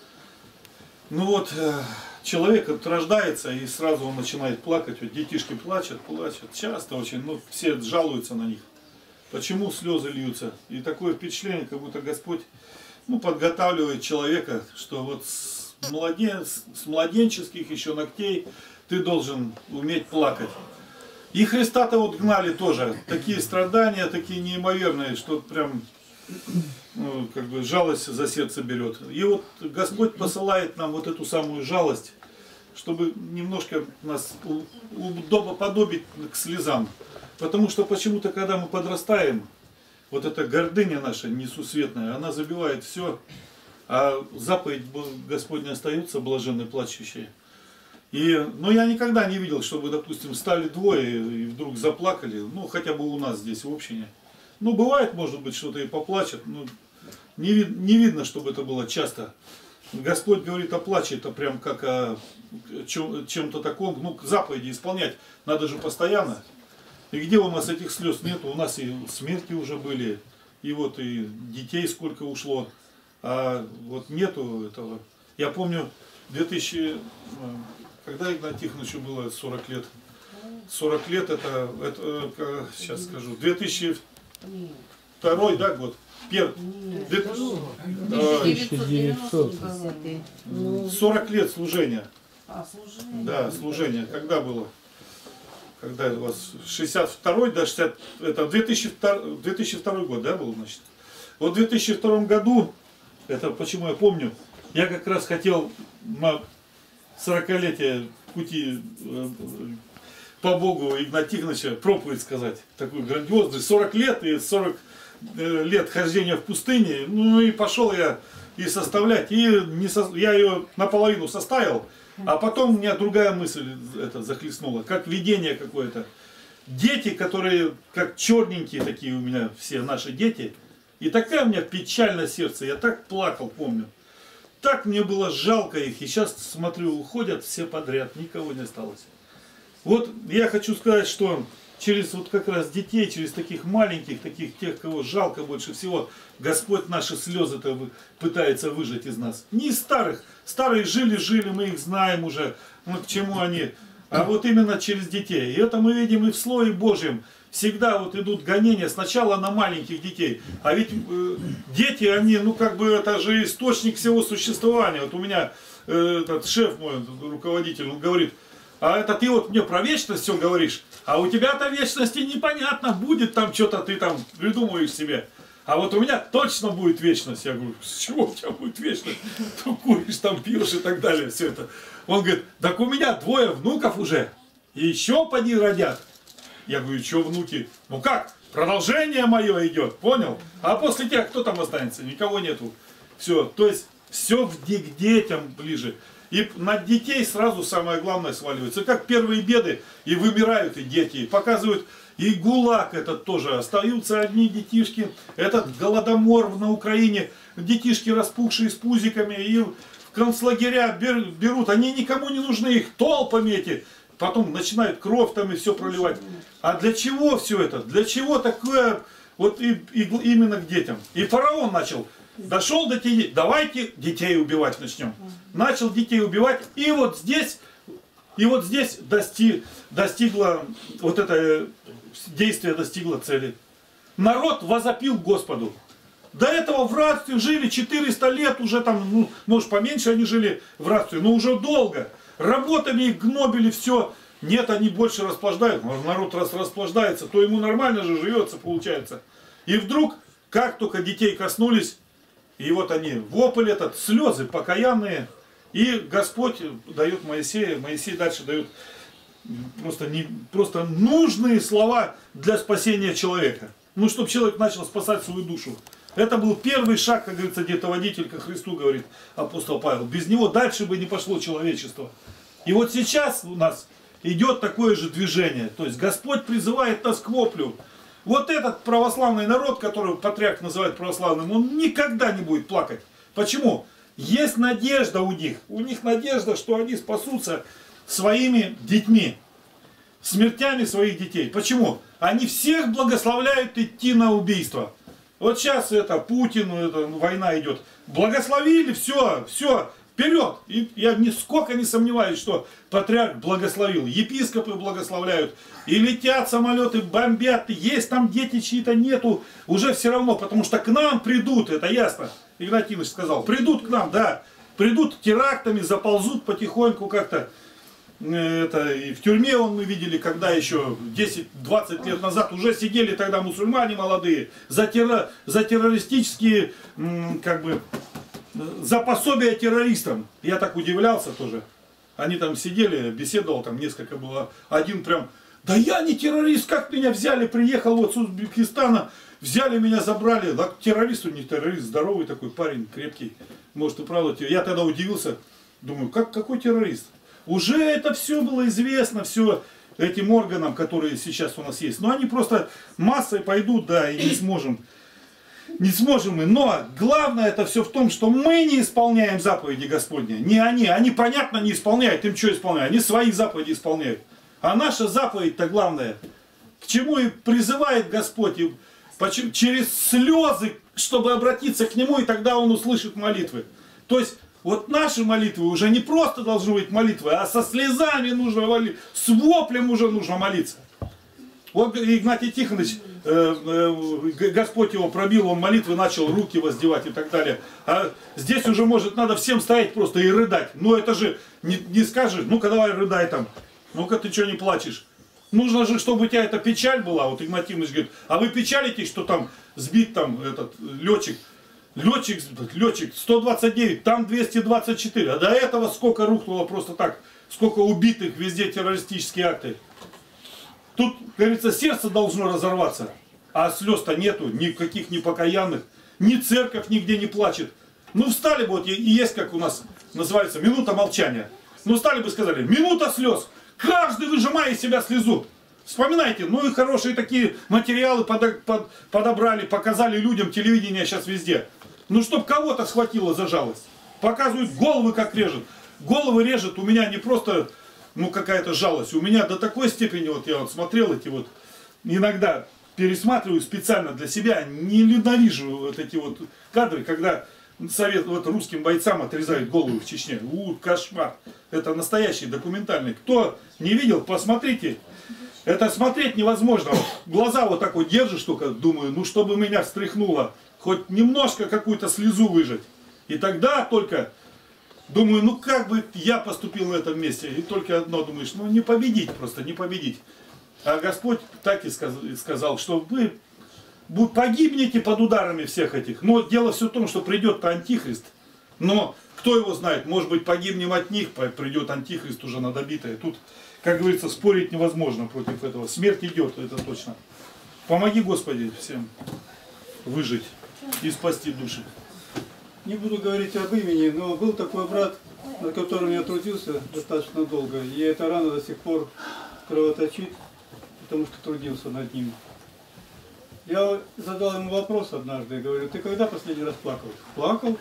Ну вот, человек вот рождается, и сразу он начинает плакать. Вот детишки плачут, плачут. Часто очень, ну, все жалуются на них. Почему слезы льются? И такое впечатление, как будто Господь, ну, подготавливает человека, что вот с, младен... с младенческих еще ногтей ты должен уметь плакать. И Христа-то вот гнали тоже. Такие страдания, такие неимоверные, что прям, ну, как бы жалость за сердце берет. И вот Господь посылает нам вот эту самую жалость, чтобы немножко нас уподобить к слезам. Потому что почему-то, когда мы подрастаем, вот эта гордыня наша несусветная, она забивает все, а заповедь Господня остается, блаженны плачущие. И, но я никогда не видел, чтобы, допустим, стали двое и вдруг заплакали, ну, хотя бы у нас здесь в общине. Ну, бывает, может быть, что-то и поплачет, но не, вид, не видно, чтобы это было часто. Господь говорит о плаче, это прям как о чем, чем-то таком, ну, заповеди исполнять надо же постоянно. И где у нас этих слез нету, у нас и смерти уже были, и вот и детей сколько ушло, а вот нету этого. Я помню, две тысячи... Когда Игнатию Тихоновичу было сорок лет? сорок лет это, это сейчас скажу, две тысячи второй, да, год? Первый. тысяча девятьсот. сорок лет служения. Да, служение. Когда было? Когда у вас шестьдесят второй, да, шестьдесят, это две тысячи второй, две тысячи второй год, да, был, значит? Вот в две тысячи втором году, это почему я помню, я как раз хотел на сорокалетие пути по Богу Игнатия Тихоновича проповедь сказать, такую грандиозную, сорок лет и сорок лет хождения в пустыне, ну и пошел я и составлять, и не со... я ее наполовину составил, а потом у меня другая мысль это захлестнула, как видение какое-то. Дети, которые как черненькие такие у меня, все наши дети, и такая у меня печаль на сердце, я так плакал, помню. Так мне было жалко их, и сейчас смотрю, уходят все подряд, никого не осталось. Вот я хочу сказать, что через вот как раз детей, через таких маленьких, таких тех, кого жалко больше всего, Господь наши слезы-то пытается выжать из нас. Не из старых, старые жили-жили, мы их знаем уже, ну, к чему они, а вот именно через детей. И это мы видим и в Слове Божьем. Всегда вот идут гонения сначала на маленьких детей. А ведь э, дети, они, ну как бы это же источник всего существования. Вот у меня э, этот шеф мой, руководитель, он говорит, а это ты вот мне про вечность все говоришь, а у тебя-то вечности непонятно, будет там что-то ты там придумываешь себе. А вот у меня точно будет вечность. Я говорю, с чего у тебя будет вечность? Ты куришь, там пьешь и так далее, все это. Он говорит, так у меня двое внуков уже, и еще поди родят. Я говорю, что внуки? Ну как? Продолжение мое идет, понял? А после тебя кто там останется? Никого нету. Все, то есть все к детям ближе. И на детей сразу самое главное сваливается. Как первые беды, и вымирают и дети. И показывают, и ГУЛАГ этот тоже. Остаются одни детишки. Этот голодомор на Украине. Детишки распухшие с пузиками. И в концлагеря берут. Они никому не нужны, их толпами эти. Потом начинают кровь там и все проливать. А для чего все это? Для чего такое вот и, и, именно к детям? И фараон начал, дошел до детей, давайте детей убивать начнем. Начал детей убивать, и вот здесь, и вот здесь достиг, достигло, вот это действие достигло цели. Народ возопил Господу. До этого в рабстве жили четыреста лет, уже там, ну, может поменьше они жили в рабстве, но уже долго. Работали их, гнобили, все. Нет, они больше расплаждают. Народ раз расплаждается, то ему нормально же живется, получается. И вдруг, как только детей коснулись, И вот они, вопль этот, слезы покаянные. И Господь дает Моисею, Моисей дальше дает просто, не, просто нужные слова для спасения человека. Ну, чтобы человек начал спасать свою душу. Это был первый шаг, как говорится, где-то водитель ко Христу, говорит апостол Павел. Без него дальше бы не пошло человечество. И вот сейчас у нас идет такое же движение. То есть Господь призывает нас к воплю. Вот этот православный народ, который патриарх называет православным, он никогда не будет плакать. Почему? Есть надежда у них. У них надежда, что они спасутся своими детьми. Смертями своих детей. Почему? Они всех благословляют идти на убийство. Вот сейчас это Путин, это, война идет. Благословили, все, все, вперед. И я нисколько не сомневаюсь, что патриарх благословил. Епископы благословляют. И летят самолеты, бомбят. Есть там дети чьи-то нету. Уже все равно, потому что к нам придут, это ясно. Игнатий Иванович сказал, придут к нам, да. Придут терактами, заползут потихоньку как-то. Это, и в тюрьме он мы видели, когда еще десять-двадцать лет назад уже сидели тогда мусульмане молодые за, террор, за террористические, как бы, за пособие террористам. Я так удивлялся тоже. Они там сидели, беседовал, там несколько было. Один прям, да я не террорист, как меня взяли, приехал вот с Узбекистана, взяли меня, забрали. Да, террорист, он не террорист, здоровый такой парень, крепкий. Может и правда. Я тогда удивился, думаю, как, какой террорист? Уже это все было известно, все этим органам, которые сейчас у нас есть. Но они просто массой пойдут, да, и не сможем. Не сможем мы. Но главное это все в том, что мы не исполняем заповеди Господни. Не они. Они, понятно, не исполняют. Им что исполняют? Они свои заповеди исполняют. А наша заповедь-то главное. К чему и призывает Господь. И почему? Через слезы, чтобы обратиться к Нему, и тогда Он услышит молитвы. То есть, вот наши молитвы уже не просто должны быть молитвы, а со слезами нужно молиться, с воплем уже нужно молиться. Вот Игнатий Тихонович, э, э, Господь его пробил, он молитвы начал, руки воздевать и так далее. А здесь уже, может, надо всем стоять просто и рыдать. Ну это же не, не скажешь, ну-ка давай рыдай там, ну-ка ты что не плачешь. Нужно же, чтобы у тебя эта печаль была. Вот Игнатий Тихонович говорит, а вы печалитесь, что там сбит там этот летчик. Летчик, летчик, сто двадцать девять, там двести двадцать четыре. А до этого сколько рухнуло просто так, сколько убитых, везде террористические акты. Тут, говорится, сердце должно разорваться, а слез-то нету, никаких ни покаянных, ни церковь нигде не плачет. Ну встали бы, вот и есть, как у нас называется, минута молчания. Ну встали бы и сказали, минута слез, каждый выжимая из себя слезу. Вспоминайте, ну и хорошие такие материалы подобрали, показали людям, телевидение сейчас везде. Ну, чтоб кого-то схватило за жалость. Показывают головы, как режет. Головы режет у меня не просто, ну, какая-то жалость. У меня до такой степени, вот я вот смотрел эти вот, иногда пересматриваю специально для себя, не ненавижу вот эти вот кадры, когда совет, вот русским бойцам отрезают голову в Чечне. У, кошмар. Это настоящий документальный. Кто не видел, посмотрите. Это смотреть невозможно. Глаза вот так вот держишь только, думаю, ну чтобы меня встряхнуло, хоть немножко какую-то слезу выжать. И тогда только, думаю, ну как бы я поступил на этом месте. И только одно думаешь, ну не победить просто, не победить. А Господь так и сказал, что вы погибнете под ударами всех этих. Но дело все в том, что придет-то Антихрист. Но кто его знает, может быть погибнем от них, придет Антихрист уже на добитое. Тут, как говорится, спорить невозможно против этого. Смерть идет, это точно. Помоги, Господи, всем выжить и спасти души. Не буду говорить об имени, но был такой брат, над которым я трудился достаточно долго. И эта рана до сих пор кровоточит, потому что трудился над ним. Я задал ему вопрос однажды, говорю, ты когда последний раз плакал? Плакал.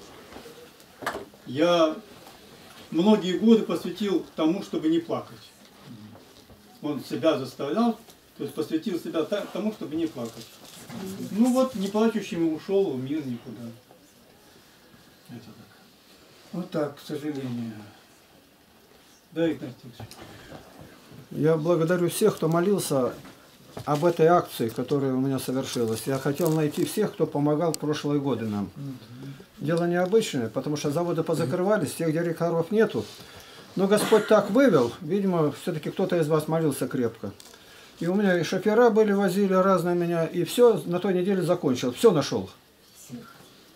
Я многие годы посвятил тому, чтобы не плакать. Он себя заставлял, то есть посвятил себя тому, чтобы не плакать. Ну вот, не плачущим ушел в мир никуда. Это так. Вот так, к сожалению. Да, Игнатий Ильич. Я благодарю всех, кто молился об этой акции, которая у меня совершилась. Я хотел найти всех, кто помогал в прошлые годы нам. Дело необычное, потому что заводы позакрывались, тех директоров нету. Но Господь так вывел, видимо, все-таки кто-то из вас молился крепко. И у меня и шофера были, возили разные меня, и все на той неделе закончил, все нашел.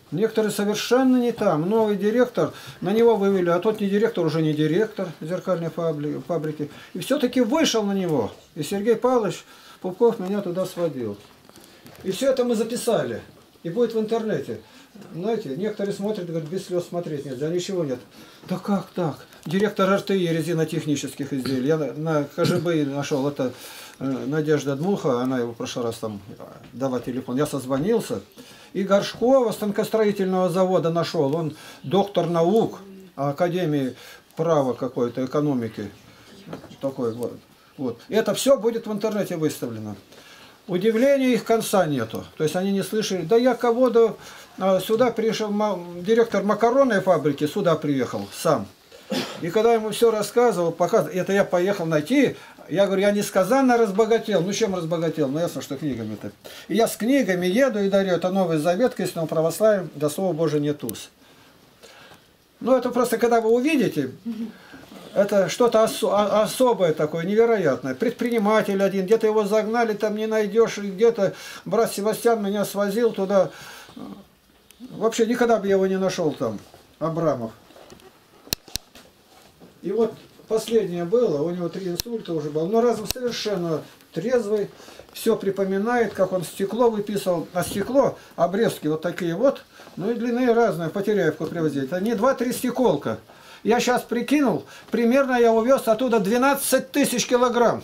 Некоторые совершенно не там. Новый директор, на него вывели, а тот не директор, уже не директор зеркальной фабрики. И все-таки вышел на него. И Сергей Павлович Пупков меня туда сводил. И все это мы записали. И будет в интернете. Знаете, некоторые смотрят, говорят, без слез смотреть нет, да ничего нет. Да как так? Директор эр тэ и резинотехнических изделий. Я на ка жэ бэ нашел, это Надежда Дмуха, она его в прошлый раз там дала телефон. Я созвонился. И Горшкова станкостроительного завода нашел. Он доктор наук, академии права какой-то, экономики. Такой вот. Вот. Это все будет в интернете выставлено. Удивления их конца нету. То есть они не слышали. Да я кого-то сюда приехал, директор макаронной фабрики сюда приехал сам. И когда ему все рассказывал, показывал, это я поехал найти, я говорю, я несказанно разбогател. Ну чем разбогател? Ну ясно, что книгами-то. И я с книгами еду и дарю. Это Новый Завет к истинному православию, до слова Божия не туз. Ну это просто, когда вы увидите, это что-то осо особое такое, невероятное. Предприниматель один, где-то его загнали, там не найдешь, и где-то брат Севастьян меня свозил туда. Вообще никогда бы я его не нашел там, Абрамов. И вот последнее было, у него три инсульта уже было, но разум совершенно трезвый, все припоминает, как он стекло выписывал, а стекло, обрезки вот такие вот, ну и длины разные, Потеряевку привозить. Это не два-три стеколка. Я сейчас прикинул, примерно я увез оттуда двенадцать тысяч килограмм.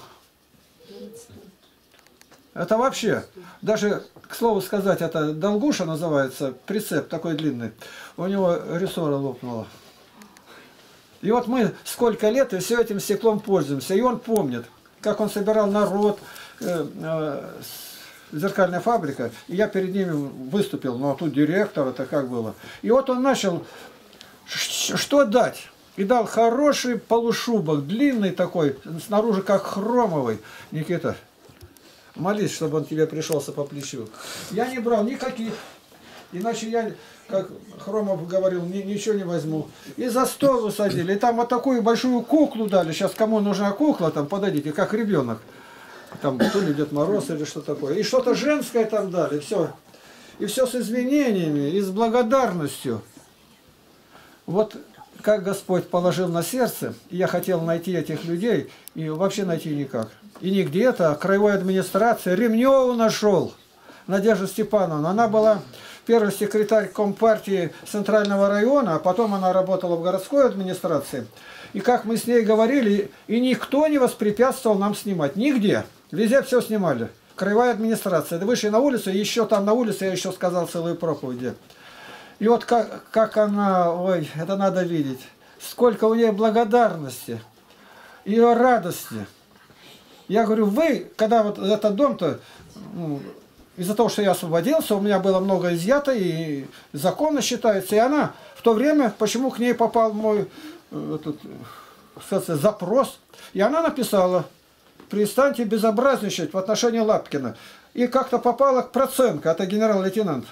Это вообще, даже, к слову сказать, это долгуша называется, прицеп такой длинный, у него рессора лопнула. И вот мы сколько лет и все этим стеклом пользуемся. И он помнит, как он собирал народ, э, э, зеркальная фабрика. И я перед ними выступил, ну а тут директор, это как было. И вот он начал, что дать? И дал хороший полушубок, длинный такой, снаружи как хромовый. Никита, молись, чтобы он тебе пришелся по плечу. Я не брал никаких, иначе я... как Хромов говорил, ничего не возьму. И за стол усадили. И там вот такую большую куклу дали. Сейчас кому нужна кукла, там подойдите, как ребенок. Там то ли Дед Мороз или что такое. И что-то женское там дали. Все. И все с извинениями, и с благодарностью. Вот как Господь положил на сердце, и я хотел найти этих людей, и вообще найти никак. И не где-то, а краевой администрации. Ремневу нашел. Надежда Степановна. Она была... первый секретарь Компартии Центрального района, а потом она работала в городской администрации. И как мы с ней говорили, и никто не воспрепятствовал нам снимать. Нигде. Везде все снимали. Краевая администрация. Вышли на улицу, еще там на улице я еще сказал целую проповедь. И вот как, как она, ой, это надо видеть. Сколько у нее благодарности, ее радости. Я говорю, вы, когда вот этот дом-то... Ну, из-за того, что я освободился, у меня было много изъято, и законно считается. И она в то время, почему к ней попал мой этот, кстати, запрос, и она написала, перестаньте безобразничать в отношении Лапкина. И как-то попала к Проценко, это генерал-лейтенант.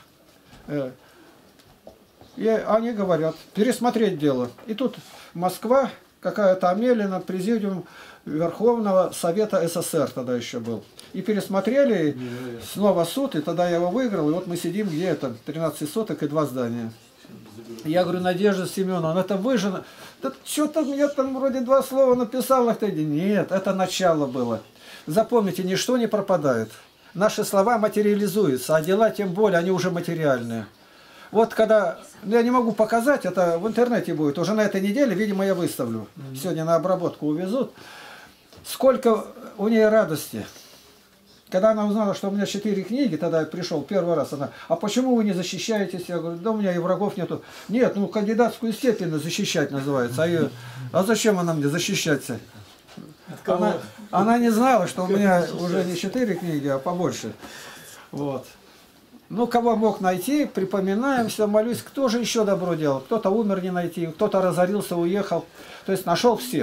И они говорят, пересмотреть дело. И тут Москва, какая-то Амелина, президиум Верховного Совета эс эс эс эр тогда еще был. И пересмотрели, снова суд, и тогда я его выиграл, и вот мы сидим, где это, тринадцать соток и два здания. Я говорю, Надежда Семеновна, это вы же... Да что-то я там вроде два слова написал на той день. Нет, это начало было. Запомните, ничто не пропадает. Наши слова материализуются, а дела тем более, они уже материальные. Вот когда... Я не могу показать, это в интернете будет. Уже на этой неделе, видимо, я выставлю. Сегодня на обработку увезут. Сколько у нее радости. Когда она узнала, что у меня четыре книги, тогда я пришел первый раз, она, а почему вы не защищаетесь? Я говорю, да у меня и врагов нету. Нет, ну кандидатскую степень защищать называется. А, ее, а зачем она мне защищаться? Она, она не знала, что у меня уже не четыре книги, а побольше. Вот. Ну, кого мог найти, припоминаемся, молюсь, кто же еще добро делал. Кто-то умер не найти, кто-то разорился, уехал. То есть нашел всех.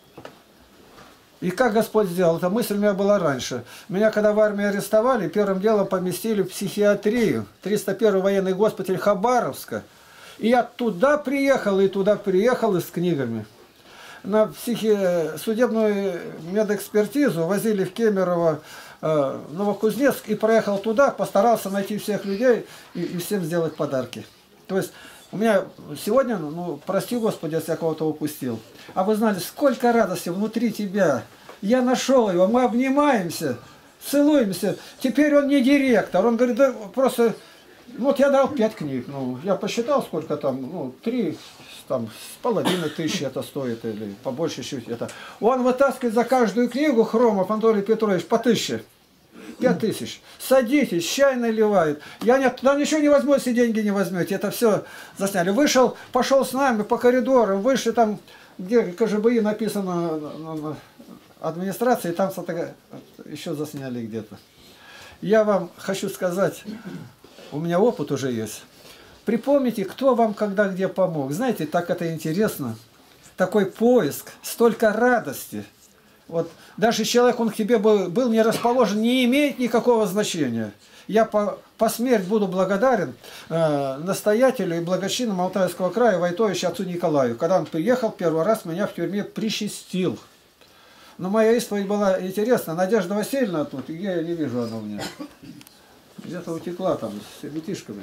И как Господь сделал? Эта мысль у меня была раньше. Меня, когда в армии арестовали, первым делом поместили в психиатрию. триста первый военный госпиталь Хабаровска. И я туда приехал, и туда приехал и с книгами. На психи... судебную медэкспертизу возили в Кемерово, э, Новокузнецк, и проехал туда, постарался найти всех людей и, и всем сделать подарки. То есть у меня сегодня, ну, прости Господи, если я кого-то упустил. А вы знали, сколько радости внутри тебя. Я нашел его, мы обнимаемся, целуемся. Теперь он не директор, он говорит, да просто... Вот я дал пять книг, ну, я посчитал, сколько там, ну, три, там, с половиной тысячи это стоит, или побольше чуть это. Он вытаскивает за каждую книгу Хромов Анатолий Петрович по тысяче, пять тысяч. Садитесь, чай наливает. Я нет, да ничего не возьму, если деньги не возьмете, это все засняли. Вышел, пошел с нами по коридорам, вышли там, где КЖБИ написано, на, на администрации, там еще засняли где-то. Я вам хочу сказать... У меня опыт уже есть. Припомните, кто вам когда где помог. Знаете, так это интересно. Такой поиск, столько радости. Вот даже человек, он к тебе был, был не расположен, не имеет никакого значения. Я по, по смерть буду благодарен э, настоятелю и благочинам Алтайского края Войтовичу отцу Николаю. Когда он приехал первый раз, меня в тюрьме причастил. Но моя исповедь была интересна. Надежда Васильевна тут, где я не вижу она у меня. Где-то утекла там с ребятишками.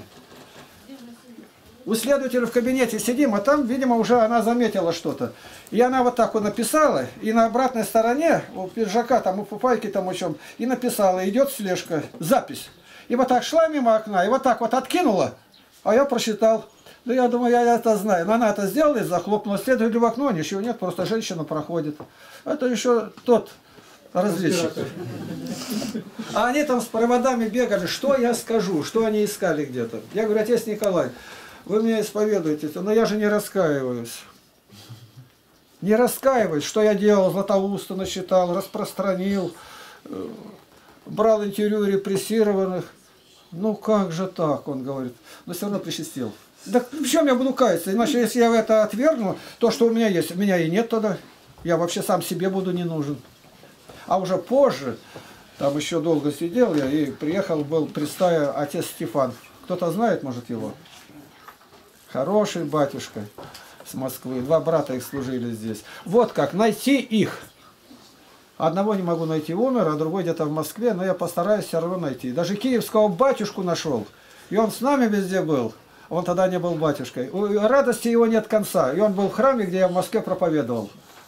У следователя в кабинете сидим, а там, видимо, уже она заметила что-то. И она вот так вот написала, и на обратной стороне, у пиджака, там, у пупайки, там, о чем, и написала, идет слежка, запись. И вот так шла мимо окна, и вот так вот откинула, а я прочитал. Да я думаю, я это знаю. Но она это сделала и захлопнула. Следователь в окно, ничего нет, просто женщина проходит. Это еще тот... различия. А они там с проводами бегали, что я скажу, что они искали где-то. Я говорю, отец Николай, вы меня исповедуетесь, но я же не раскаиваюсь. Не раскаиваюсь, что я делал, Златоуста насчитал, распространил, брал интервью репрессированных. Ну как же так, он говорит, но все равно причастил. Да в чем я буду каяться? Иначе, если я это отвергну, то, что у меня есть, меня и нет тогда. Я вообще сам себе буду не нужен. А уже позже, там еще долго сидел я, и приехал, был предстая отец Стефан. Кто-то знает, может, его? Хороший батюшка с Москвы. Два брата их служили здесь. Вот как, найти их. Одного не могу найти, умер, а другой где-то в Москве, но я постараюсь все равно найти. Даже киевского батюшку нашел. И он с нами везде был. Он тогда не был батюшкой. Радости его нет конца. И он был в храме, где я в Москве проповедовал.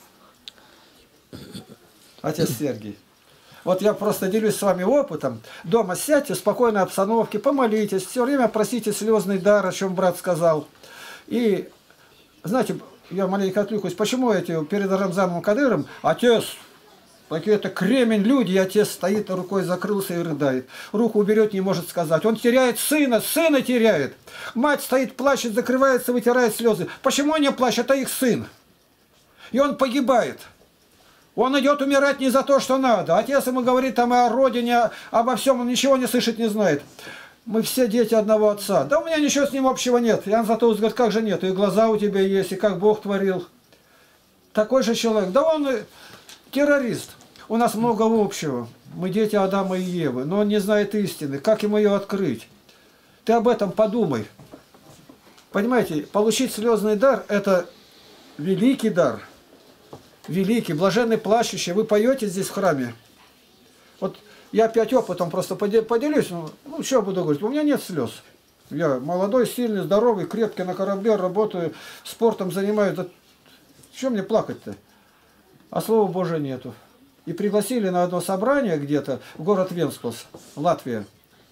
Отец Сергий. Вот я просто делюсь с вами опытом. Дома сядьте, в спокойной обстановке, помолитесь, все время просите слезный дар, о чем брат сказал. И, знаете, я маленько отвлекусь, почему эти перед Рамзаном Кадыром, отец, какие-то кремень люди, и отец стоит, рукой закрылся и рыдает. Руку уберет, не может сказать. Он теряет сына, сына теряет. Мать стоит, плачет, закрывается, вытирает слезы. Почему они плачут? Это их сын. И он погибает. Он идет умирать не за то, что надо. Отец ему говорит там о родине, обо всем, он ничего не слышит, не знает. Мы все дети одного отца. Да у меня ничего с ним общего нет. Иоанн Златоуст говорит, как же нет? И глаза у тебя есть, и как Бог творил. Такой же человек. Да он террорист. У нас много общего. Мы дети Адама и Евы. Но он не знает истины. Как ему ее открыть? Ты об этом подумай. Понимаете, получить слезный дар – это великий дар. Великий, блаженный плачущий. Вы поете здесь в храме. Вот я опять опытом просто поделюсь. Ну, ну что буду говорить? У меня нет слез. Я молодой, сильный, здоровый, крепкий, на корабле работаю, спортом занимаюсь. Да что мне плакать-то? А слова Божия нету. И пригласили на одно собрание где-то в город Венспилс, Латвия.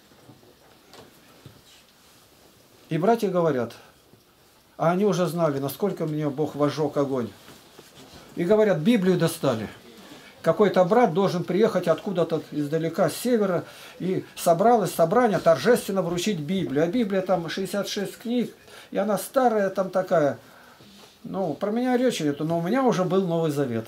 И братья говорят, а они уже знали, насколько мне Бог возжег огонь. И говорят, Библию достали. Какой-то брат должен приехать откуда-то издалека, с севера, и собралось собрание торжественно вручить Библию. А Библия там шестьдесят шесть книг, и она старая там такая. Ну, про меня речи нету, но у меня уже был Новый Завет.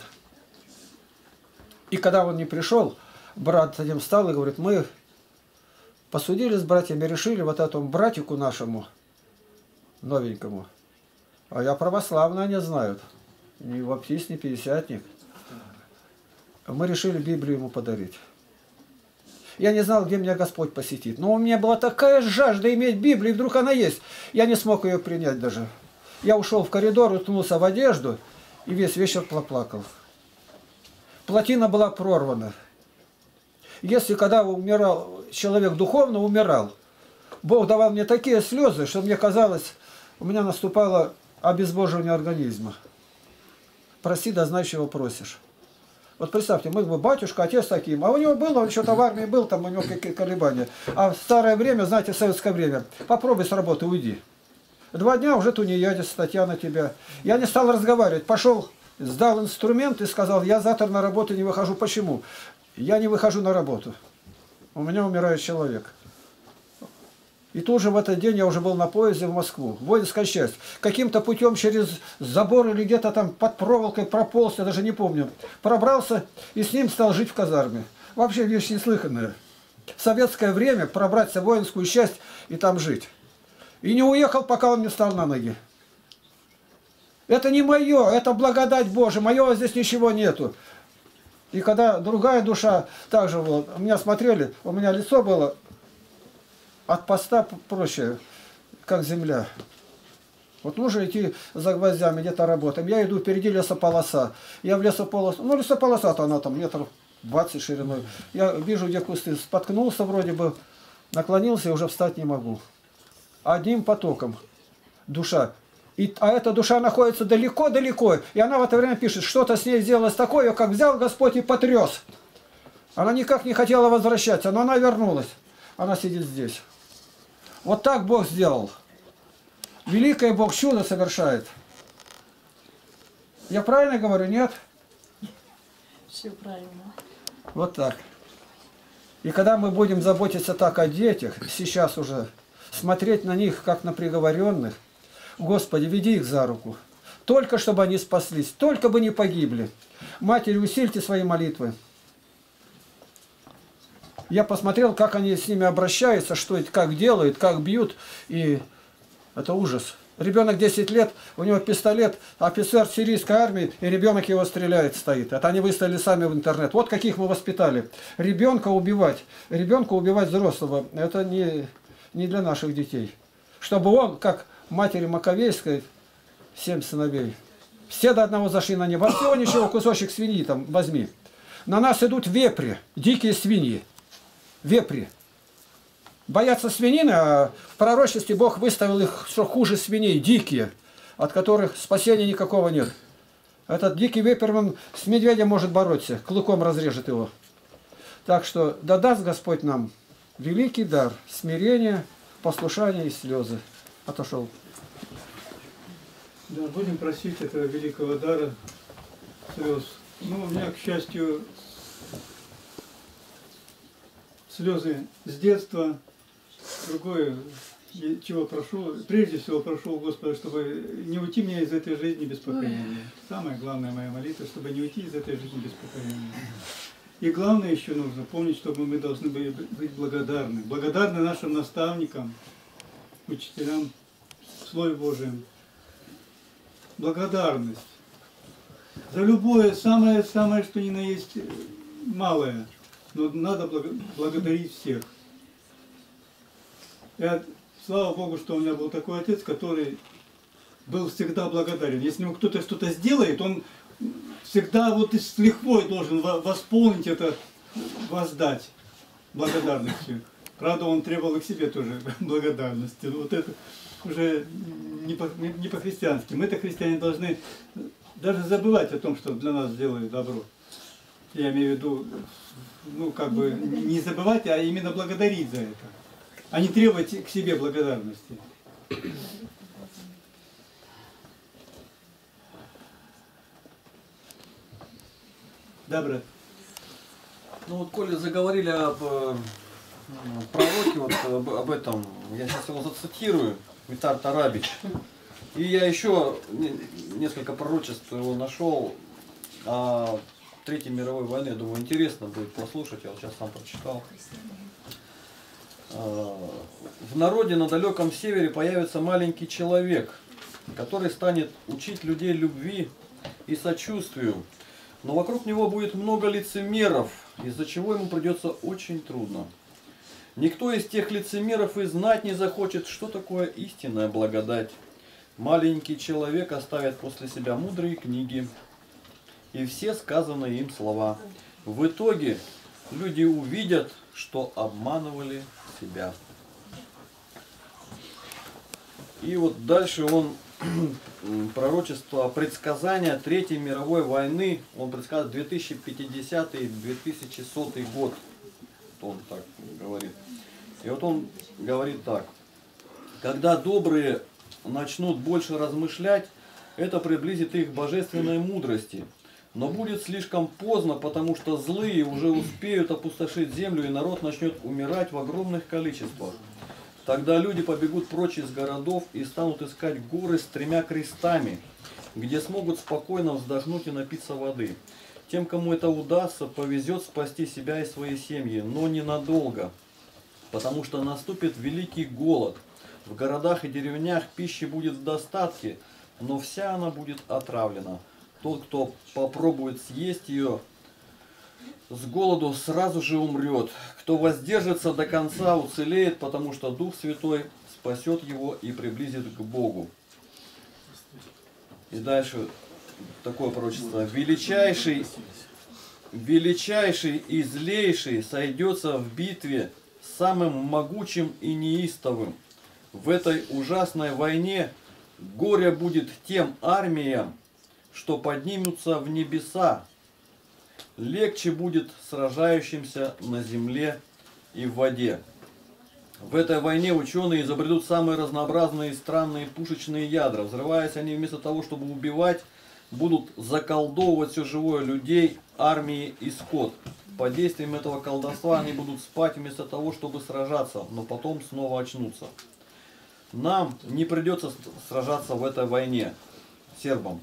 И когда он не пришел, брат один встал и говорит, мы посудили с братьями, решили вот этому братику нашему, новенькому, а я православный, они знают. Ни баптист, ни пятидесятник. Мы решили Библию ему подарить. Я не знал, где меня Господь посетит. Но у меня была такая жажда иметь Библию, и вдруг она есть. Я не смог ее принять даже. Я ушел в коридор, уткнулся в одежду, и весь вечер плакал. Плотина была прорвана. Если когда умирал, человек духовно умирал, Бог давал мне такие слезы, что мне казалось, у меня наступало обезвоживание организма. Проси, да знай, чего просишь. Вот представьте, мы бы батюшка, отец таким, а у него было, он что-то в армии был, там у него какие-то колебания. А в старое время, знаете, в советское время, попробуй с работы уйди. Два дня уже тунеядец, статья на тебя. Я не стал разговаривать, пошел, сдал инструмент и сказал, я завтра на работу не выхожу. Почему? Я не выхожу на работу. У меня умирает человек. И тут же в этот день я уже был на поезде в Москву. Воинская часть. Каким-то путем через забор или где-то там под проволокой прополз, я даже не помню. Пробрался и с ним стал жить в казарме. Вообще вещь неслыханная. В советское время пробраться в воинскую часть и там жить. И не уехал, пока он не стал на ноги. Это не мое, это благодать Божия. Моего здесь ничего нету. И когда другая душа также вот, меня смотрели, у меня лицо было от поста проще, как земля. Вот нужно идти за гвоздями, где-то работаем. Я иду, впереди лесополоса. Я в лесополосу, ну лесополоса-то она там метров двадцать шириной. Я вижу, где кусты, споткнулся вроде бы, наклонился и уже встать не могу. Одним потоком душа. И, а эта душа находится далеко-далеко. И она в это время пишет, что-то с ней сделалось такое, как взял Господь и потряс. Она никак не хотела возвращаться, но она вернулась. Она сидит здесь. Вот так Бог сделал. Великое Бог чудо совершает. Я правильно говорю, нет? Все правильно. Вот так. И когда мы будем заботиться так о детях, сейчас уже, смотреть на них, как на приговоренных, Господи, веди их за руку. Только чтобы они спаслись, только бы не погибли. Матери, усильте свои молитвы. Я посмотрел, как они с ними обращаются, что как делают, как бьют. И это ужас. Ребенок десять лет, у него пистолет, офицер сирийской армии, и ребенок его стреляет, стоит. Это они выставили сами в интернет. Вот каких мы воспитали. Ребенка убивать, ребенка убивать взрослого, это не, не для наших детей. Чтобы он, как матери Маковейской, семь сыновей, все до одного зашли на небо. А всего ничего, кусочек свиньи там возьми. На нас идут вепри, дикие свиньи. Вепри. Боятся свинины, а в пророчестве Бог выставил их, что хуже свиней, дикие, от которых спасения никакого нет. Этот дикий вепрь с медведем может бороться, клыком разрежет его. Так что да даст Господь нам великий дар, смирение, послушание и слезы. Отошел. Да, будем просить этого великого дара слез. Ну, у меня, к счастью, слезы с детства. Другое, чего прошу, прежде всего прошу у Господа, чтобы не уйти мне из этой жизни без покаяния. Самая главная моя молитва, чтобы не уйти из этой жизни без покаяния. И главное еще нужно помнить, что мы должны быть благодарны. Благодарны нашим наставникам, учителям в Слове Божьем. Благодарность за любое, самое-самое, что ни на есть малое. Но надо благодарить всех. Я, слава Богу, что у меня был такой отец, который был всегда благодарен. Если ему кто-то что-то сделает, он всегда вот с лихвой должен восполнить это, воздать благодарностью. Правда, он требовал и к себе тоже благодарности. Вот это уже не по-христиански. Мы-то, христиане, должны даже забывать о том, что для нас сделали добро. Я имею в виду, ну, как бы не забывать, а именно благодарить за это. А не требовать к себе благодарности. Да, брат? Ну вот, коли заговорили об э, пророке, вот об, об этом, я сейчас его зацитирую, Витар Тарабич. И я еще несколько пророчеств его нашел о Третьей мировой войне. Я думаю, интересно будет послушать, я вот сейчас сам прочитал. В народе на далеком севере появится маленький человек, который станет учить людей любви и сочувствию. Но вокруг него будет много лицемеров, из-за чего ему придется очень трудно. Никто из тех лицемеров и знать не захочет, что такое истинная благодать. Маленький человек оставит после себя мудрые книги и все сказанные им слова. В итоге люди увидят, что обманывали себя. И вот дальше он пророчество, предсказания Третьей мировой войны, он предсказывает две тысячи пятидесятый — две тысячи сотый год. Он так говорит. И вот он говорит так. Когда добрые начнут больше размышлять, это приблизит их к божественной мудрости. Но будет слишком поздно, потому что злые уже успеют опустошить землю, и народ начнет умирать в огромных количествах. Тогда люди побегут прочь из городов и станут искать горы с тремя крестами, где смогут спокойно вздохнуть и напиться воды. Тем, кому это удастся, повезет спасти себя и свои семьи, но ненадолго, потому что наступит великий голод. В городах и деревнях пищи будет в достатке, но вся она будет отравлена. Тот, кто попробует съесть ее, с голоду сразу же умрет. Кто воздержится до конца, уцелеет, потому что Дух Святой спасет его и приблизит к Богу. И дальше такое пророчество. Величайший, величайший и злейший сойдется в битве с самым могучим и неистовым. В этой ужасной войне горе будет тем армиям, что поднимутся в небеса. Легче будет сражающимся на земле и в воде. В этой войне ученые изобретут самые разнообразные и странные пушечные ядра. Взрываясь они вместо того, чтобы убивать, будут заколдовывать все живое, людей, армии и скот. Под действием этого колдовства они будут спать вместо того, чтобы сражаться, но потом снова очнутся. Нам не придется сражаться в этой войне, сербам.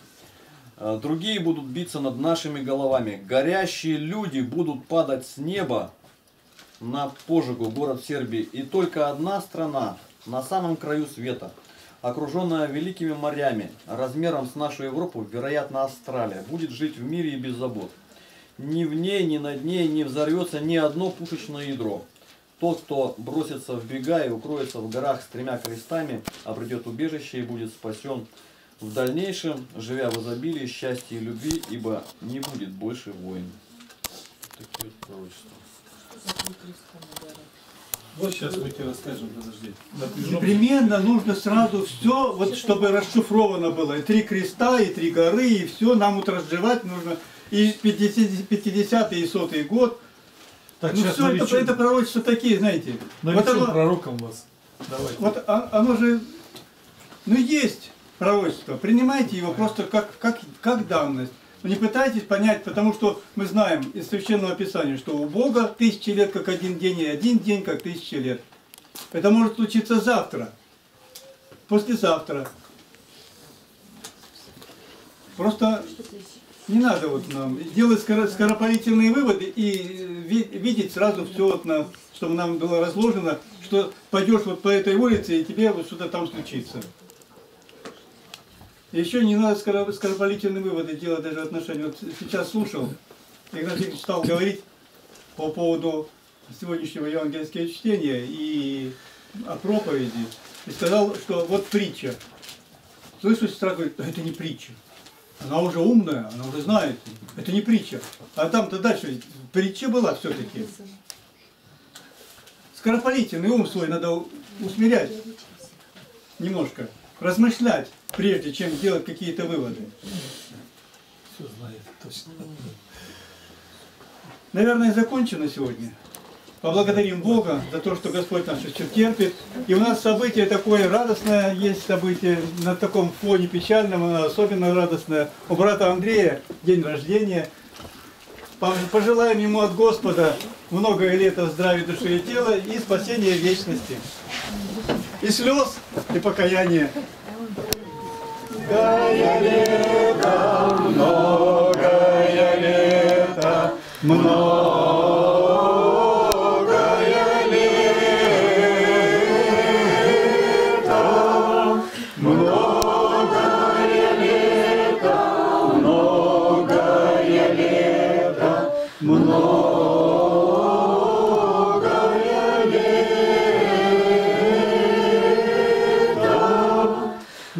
Другие будут биться над нашими головами. Горящие люди будут падать с неба на Пожегу, город Сербии. И только одна страна на самом краю света, окруженная великими морями, размером с нашу Европу, вероятно Австралия, будет жить в мире и без забот. Ни в ней, ни над ней не взорвется ни одно пушечное ядро. Тот, кто бросится в бега и укроется в горах с тремя крестами, обретет убежище и будет спасен в дальнейшем, живя в изобилии, счастье и любви, ибо не будет больше войн. Такие вот пророчества. Вот сейчас мы тебе расскажем, подожди. Напряжем. Непременно нужно сразу все, вот чтобы расшифровано было. И три креста, и три горы, и все нам вот разжевать нужно. И пятидесятый и сотый год. Так, Ну сейчас все это, новичок. это пророчества такие, знаете. Новичок Вот оно, пророком вас. Давайте. вот а- оно же, ну есть пророчество. Принимайте его просто как, как, как данность. Но не пытайтесь понять, потому что мы знаем из Священного Писания, что у Бога тысячи лет как один день, и один день как тысячи лет. Это может случиться завтра, послезавтра. Просто не надо вот нам делать скоро- скоропалительные выводы и ви- видеть сразу все, вот на, чтобы нам было разложено, что пойдешь вот по этой улице и тебе вот что-то там случится. Еще не надо скоро- скоропалительные выводы делать даже в отношении. Вот сейчас слушал, Игнатий стал говорить по поводу сегодняшнего евангельского чтения и о проповеди. И сказал, что вот притча. Слышу, сестра говорит, да это не притча. Она уже умная, она уже знает. Это не притча. А там-то дальше притча была все-таки. Скоропалительный ум свой надо усмирять немножко. Размышлять, прежде чем делать какие-то выводы. Все знает, точно. Наверное, закончено сегодня. Поблагодарим Бога за то, что Господь нас еще терпит. И у нас событие такое радостное, есть событие на таком фоне печальном, оно особенно радостное. У брата Андрея день рождения. Пожелаем ему от Господа многое лето здравия души и тела и спасения вечности. И слез, и покаяния. Многое лето, многое лето, многое лето, многое лето, многое лето, многое лето,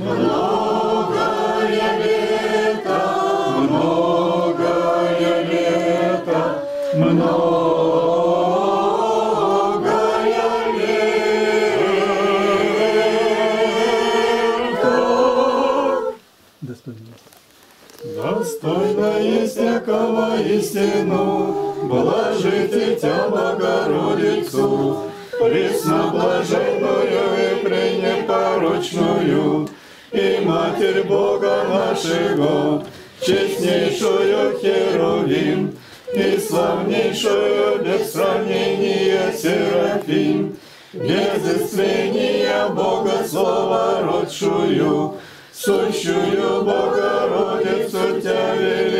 многое лето, многое лето, достойно есть всякого истину, блажите Тя Богородицу, пресноблаженную и пренепорочную, и Матерь Бога нашего, честнейшую Херувим, и славнейшую без сравнения Серафим, без исцеления Бога Слова родшую, сущую Богородицу Тя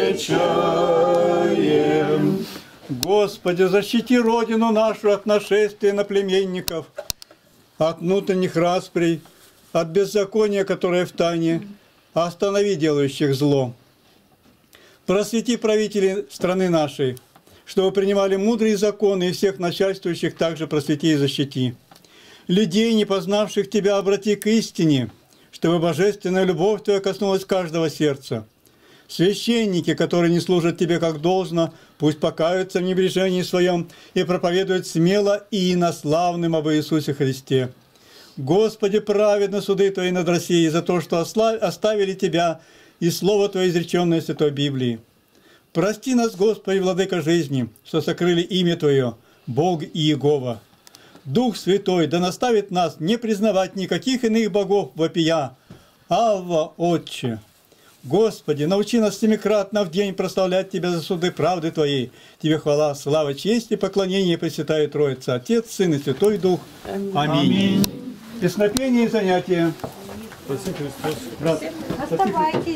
величаем. Господи, защити Родину нашу от нашествия наплеменников, от внутренних расприй, от беззакония, которое в тайне, останови делающих зло. Просвети правителей страны нашей, чтобы принимали мудрые законы, и всех начальствующих также просвети и защити. Людей, не познавших Тебя, обрати к истине, чтобы божественная любовь Твоя коснулась каждого сердца. Священники, которые не служат Тебе как должно, пусть покаются в небрежении своем и проповедуют смело и инославным об Иисусе Христе. Господи, праведны суды Твои над Россией за то, что оставили Тебя и Слово Твое, изреченное в Святой Библии. Прости нас, Господи, Владыка жизни, что сокрыли имя Твое, Бог Иегова. Дух Святой да наставит нас не признавать никаких иных богов вопия. Авва, Отче! Господи, научи нас семикратно в день прославлять Тебя за суды правды Твоей. Тебе хвала, слава, честь и поклонение Пресвятая Троица, Отец, Сын и Святой Дух. Аминь. Аминь. Песнопение и занятия. Спаси Христос. Брат, Оставайтесь.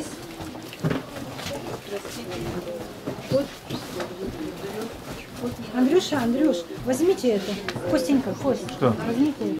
Андрюша, Андрюш, возьмите это. Костенька, Кость. Что? Возьмите это.